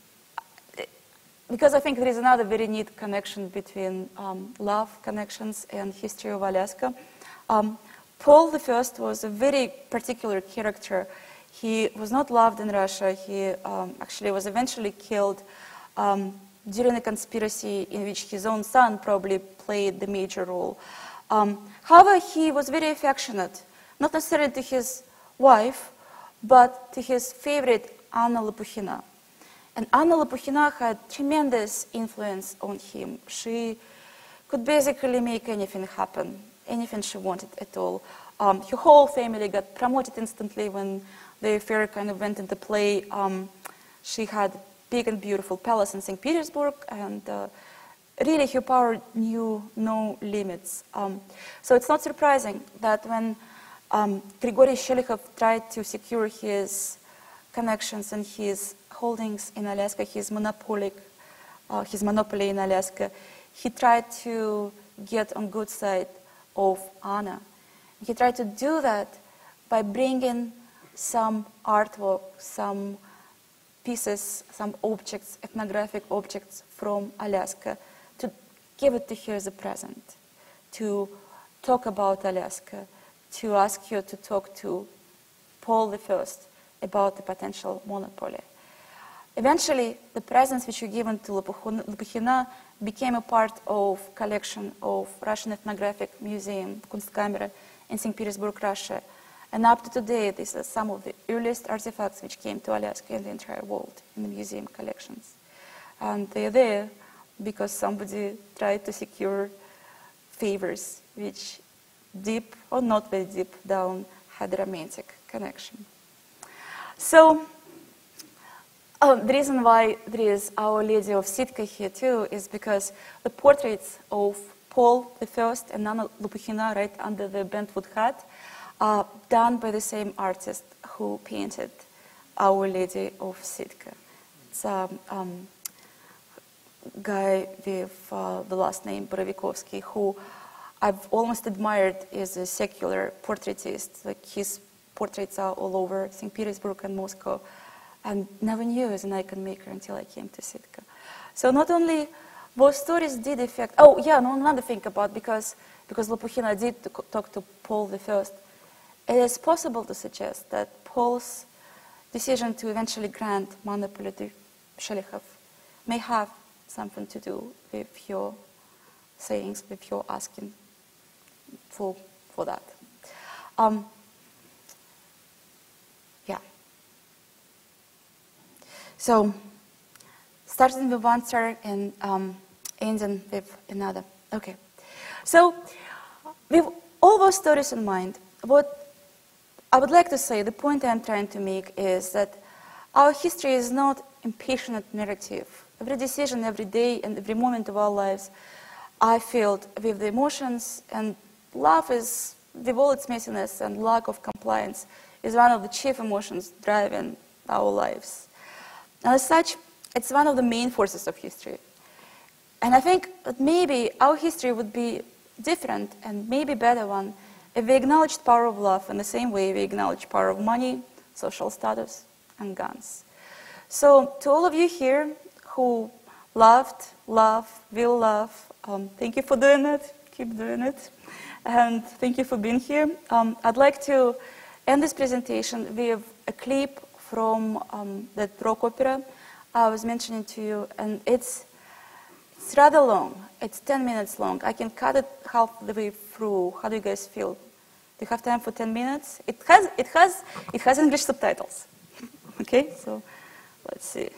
because I think there is another very neat connection between love connections and history of Alaska. Paul I was a very particular character. He was not loved in Russia. He actually was eventually killed during a conspiracy in which his own son probably played the major role. However, he was very affectionate, not necessarily to his wife, but to his favorite, Anna Lopukhina. And Anna Lopukhina had tremendous influence on him. She could basically make anything happen, anything she wanted at all. Her whole family got promoted instantly when the affair kind of went into play. She had a big and beautiful palace in St. Petersburg, and really her power knew no limits. So it's not surprising that when Grigory Shelikhov tried to secure his connections and his holdings in Alaska, his monopoly in Alaska, he tried to get on good side of Anna. He tried to do that by bringing some artwork, some pieces, some objects, ethnographic objects from Alaska, to give it to her as a present, to talk about Alaska, to ask her to talk to Paul I about the potential monopoly. Eventually, the presents which were given to Lopukhina became a part of collection of Russian Ethnographic Museum, Kunstkamera, in St. Petersburg, Russia. And up to today, these are some of the earliest artifacts which came to Alaska in the entire world in the museum collections. And they're there because somebody tried to secure favors which deep or not very deep down had a romantic connection. So the reason why there is Our Lady of Sitka here too is because the portraits of Paul I and Anna Lopukhina right under the bentwood hat are done by the same artist who painted Our Lady of Sitka. It's a guy with the last name Borovikovsky, who I've almost admired as a secular portraitist. Like, his portraits are all over St. Petersburg and Moscow, and never knew as an icon maker until I came to Sitka. So not only both stories did affect. Oh yeah, no, another thing about because Lopukhina did talk to Paul I. It is possible to suggest that Paul's decision to eventually grant monopoly to Shelikhov may have something to do with your sayings, with your asking for that. Yeah. So, starting with one star and ending with another. Okay. So, with all those stories in mind, what I would like to say, the point I'm trying to make is that our history is not impassioned narrative. Every decision, every day, and every moment of our lives are filled with the emotions, and love is, with all its messiness and lack of compliance, is one of the chief emotions driving our lives. And as such, it's one of the main forces of history. And I think that maybe our history would be different and maybe better one if we acknowledged power of love in the same way we acknowledge power of money, social status, and guns. So to all of you here who loved, love, will love, thank you for doing it, keep doing it, and thank you for being here. I'd like to end this presentation with a clip from that rock opera I was mentioning to you, and it's rather long. It's 10 minutes long. I can cut it half the way through. How do you guys feel? Do you have time for 10 minutes? It has English subtitles. Okay, so let's see.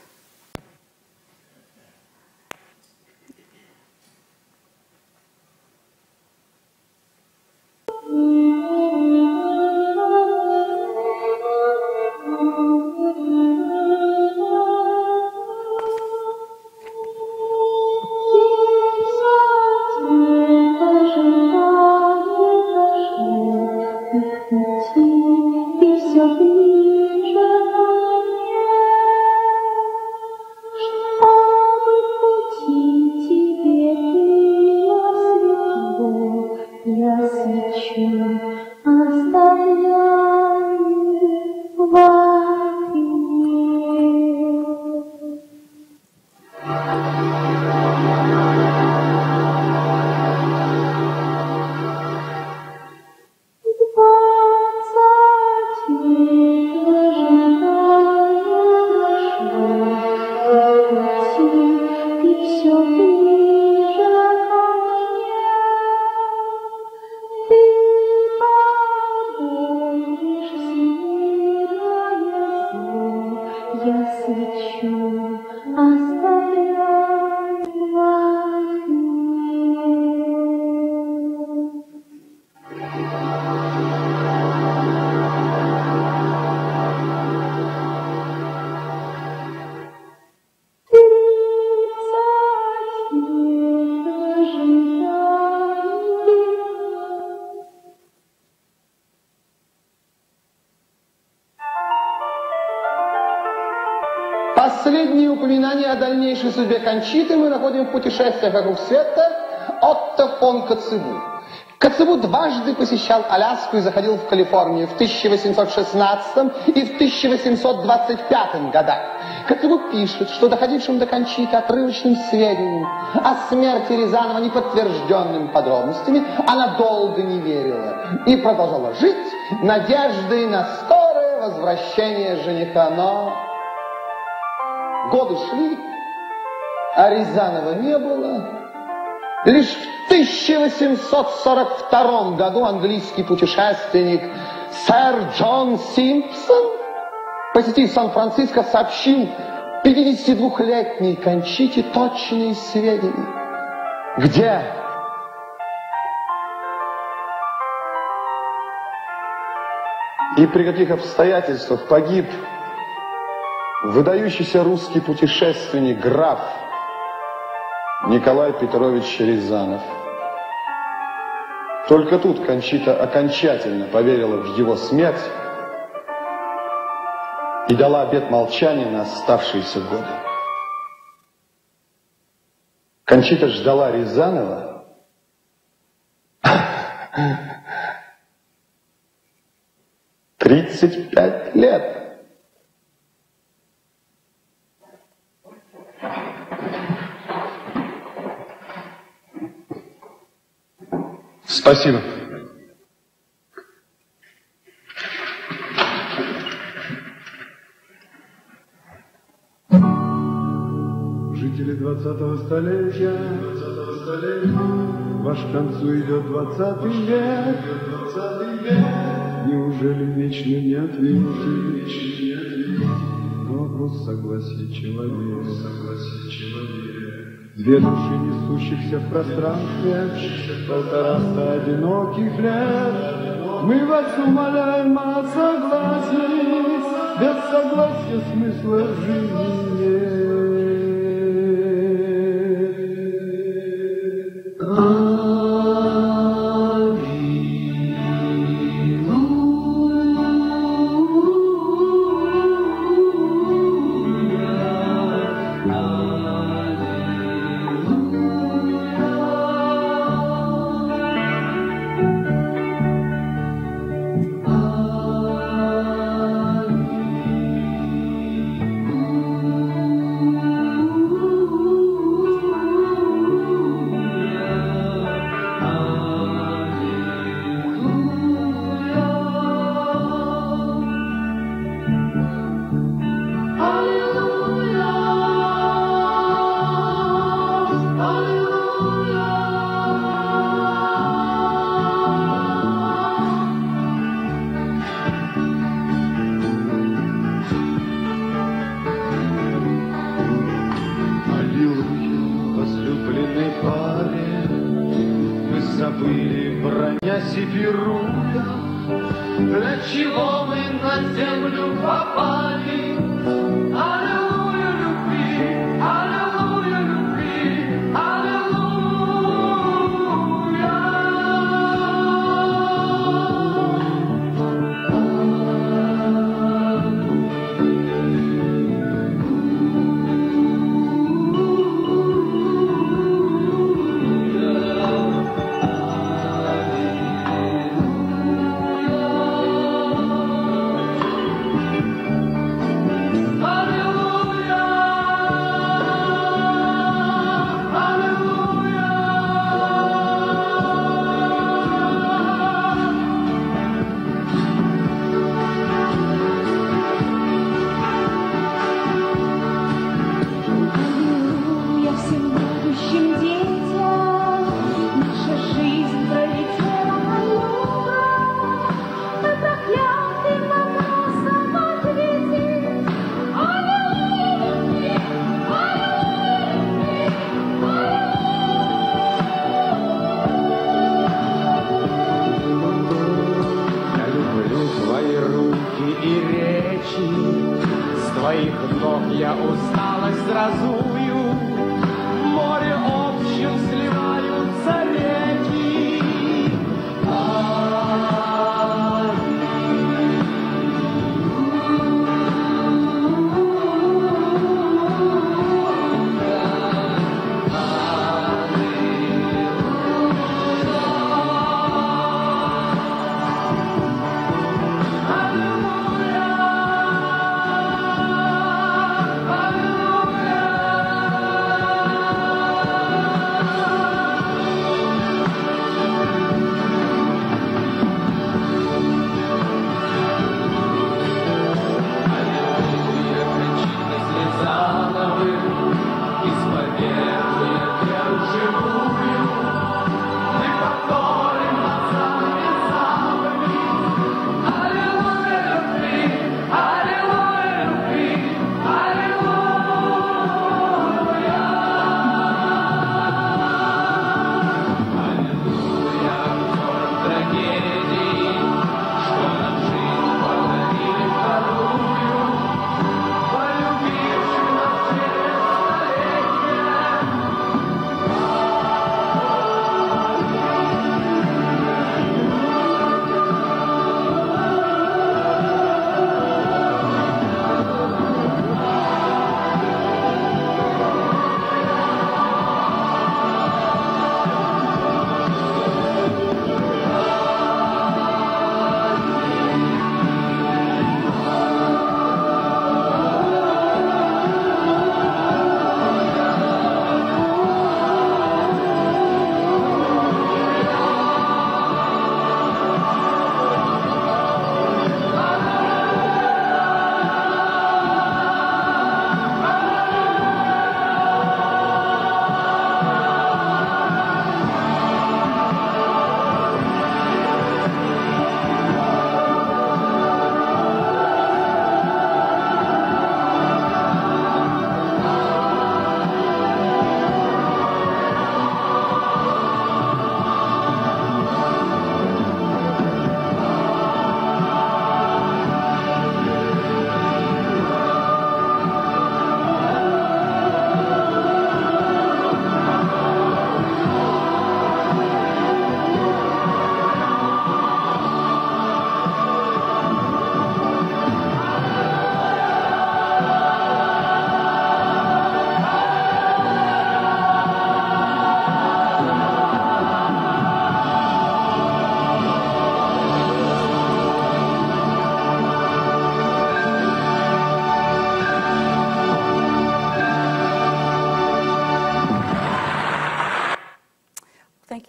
Последние упоминания о дальнейшей судьбе Кончиты мы находим в «Путешествиях вокруг света» Отто фон Коцебу. Коцебу дважды посещал Аляску и заходил в Калифорнию в 1816 и в 1825 годах. Коцебу пишет, что доходившим до Кончиты отрывочным сведениям о смерти Рязанова неподтвержденными подробностями она долго не верила и продолжала жить надеждой на скорое возвращение жениха. Но годы шли, а Рязанова не было. Лишь в 1842 году английский путешественник сэр Джон Симпсон, посетив Сан-Франциско, сообщил 52-летней Кончите точные сведения. Где? И при каких обстоятельствах погиб выдающийся русский путешественник, граф Николай Петрович Рязанов. Только тут Кончита окончательно поверила в его смерть и дала обет молчания на оставшиеся годы. Кончита ждала Рязанова 35 лет. Спасибо. Жители 20-го столетия, ваш к концу идет 20-й век. Неужели вечно не ответишь? На вопрос согласен человек. Две души, несущихся в пространстве, 150 одиноких лет. Мы вас умоляем о согласии, без согласия смысла жизни нет.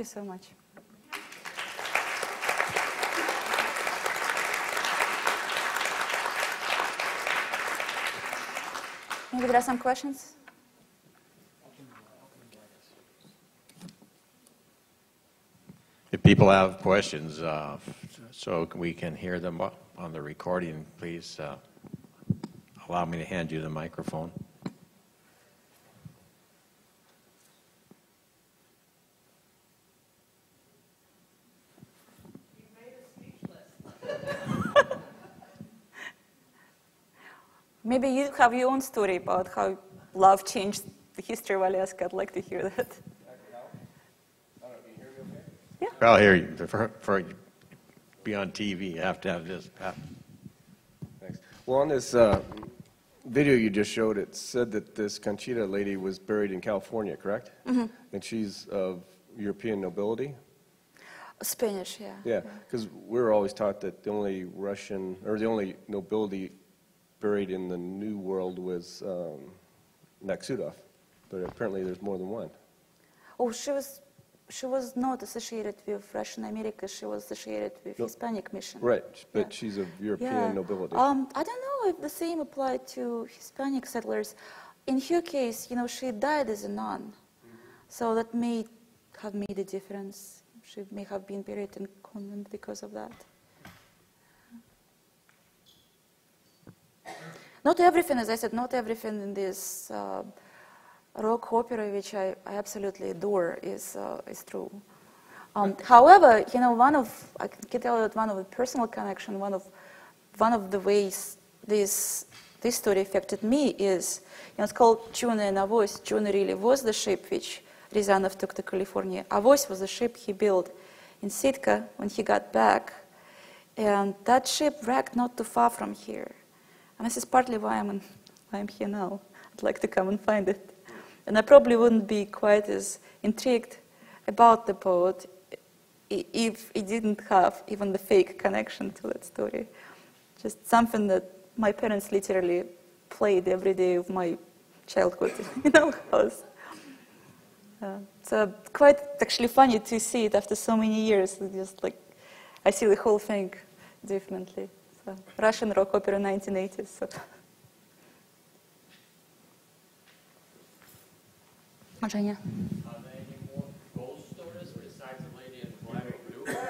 you so much. Maybe there are some questions? If people have questions, so we can hear them on the recording, please allow me to hand you the microphone. You made us speechless. Maybe you have your own story about how love changed the history of Alaska. I'd like to hear that. I'll hear you. For be on TV, you have to have this. Thanks. Well, on this video you just showed, it said that this Conchita lady was buried in California, correct? Mm-hmm. And she's of European nobility? Spanish, yeah. Yeah, because we were always taught that the only Russian, or the only nobility buried in the New World was Naksudov, but apparently there's more than one. Oh, she was not associated with Russian America. She was associated with Hispanic mission. Right, but Yeah. she's of European nobility. I don't know if the same applied to Hispanic settlers. In her case, she died as a nun, so that may have made a difference. She may have been buried in convent because of that. Not everything, as I said, not everything in this rock opera, which I absolutely adore, is true. However, I can tell you that one of the personal connection, one of the ways this story affected me is, it's called Chuna and Avos. Chuna really was the ship which Rязанов took to California. Avos was the ship he built in Sitka when he got back, and that ship wrecked not too far from here. And this is partly why I'm here now. I'd like to come and find it. And I probably wouldn't be quite as intrigued about the boat if it didn't have even the fake connection to that story. Just something that my parents literally played every day of my childhood in our house. So quite actually funny to see it after so many years. Just like I see the whole thing differently. So, Russian rock opera 1980s. So. Женя. Are there any more ghost stories besides the lady in black and blue?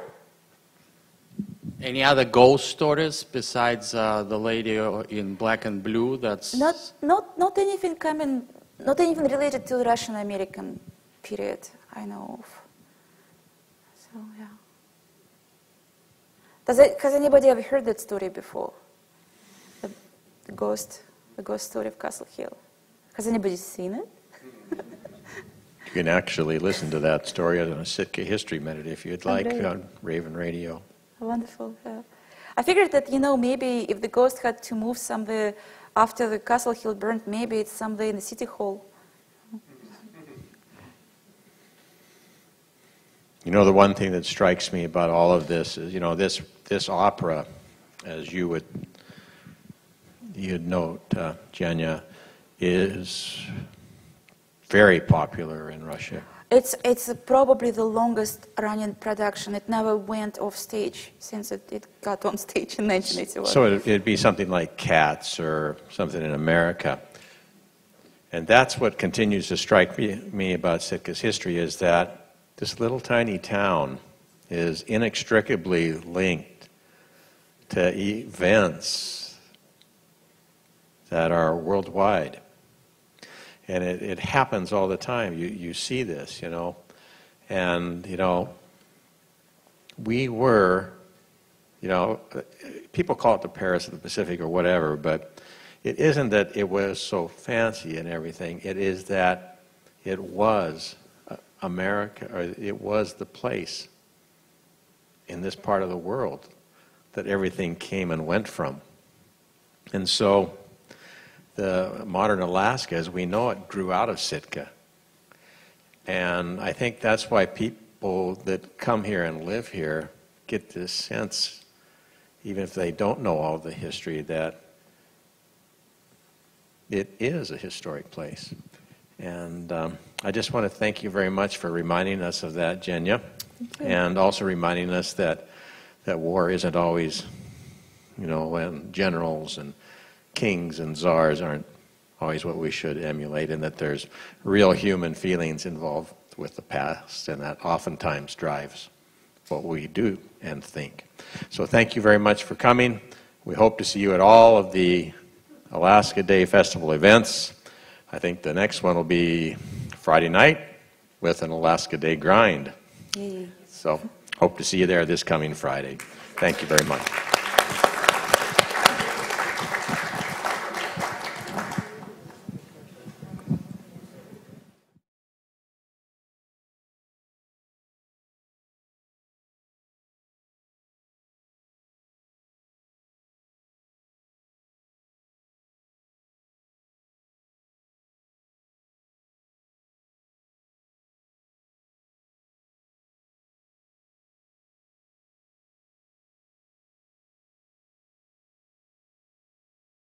Any other ghost stories besides the lady in black and blue? That's Not anything not anything related to the Russian American period I know of. So yeah. Has anybody ever heard that story before? The ghost story of Castle Hill. Has anybody seen it? You can actually listen to that story on a Sitka History Minute if you'd like great. on Raven Radio. Wonderful. Yeah. I figured that, maybe if the ghost had to move somewhere after the Castle Hill burned, maybe it's somewhere in the city hall. The one thing that strikes me about all of this is, this opera, as you'd note, Jenya, is very popular in Russia. It's probably the longest running production. It never went off stage since it got on stage in 1981. So it'd be something like Cats or something in America. And that's what continues to strike me about Sitka's history, is that this little tiny town is inextricably linked to events that are worldwide. And it happens all the time. You see this, And, we were, people call it the Paris of the Pacific or whatever, but it isn't that it was so fancy and everything. It is that it was America, or it was the place in this part of the world that everything came and went from. And so the modern Alaska, as we know it, grew out of Sitka. And I think that's why people that come here and live here get this sense, even if they don't know all the history, that it is a historic place. And I just want to thank you very much for reminding us of that, Jenya, and also reminding us that war isn't always, when generals and kings and czars aren't always what we should emulate, and that there's real human feelings involved with the past, and that oftentimes drives what we do and think. So thank you very much for coming. We hope to see you at all of the Alaska Day Festival events. I think the next one will be Friday night with an Alaska Day grind. So hope to see you there this coming Friday. Thank you very much.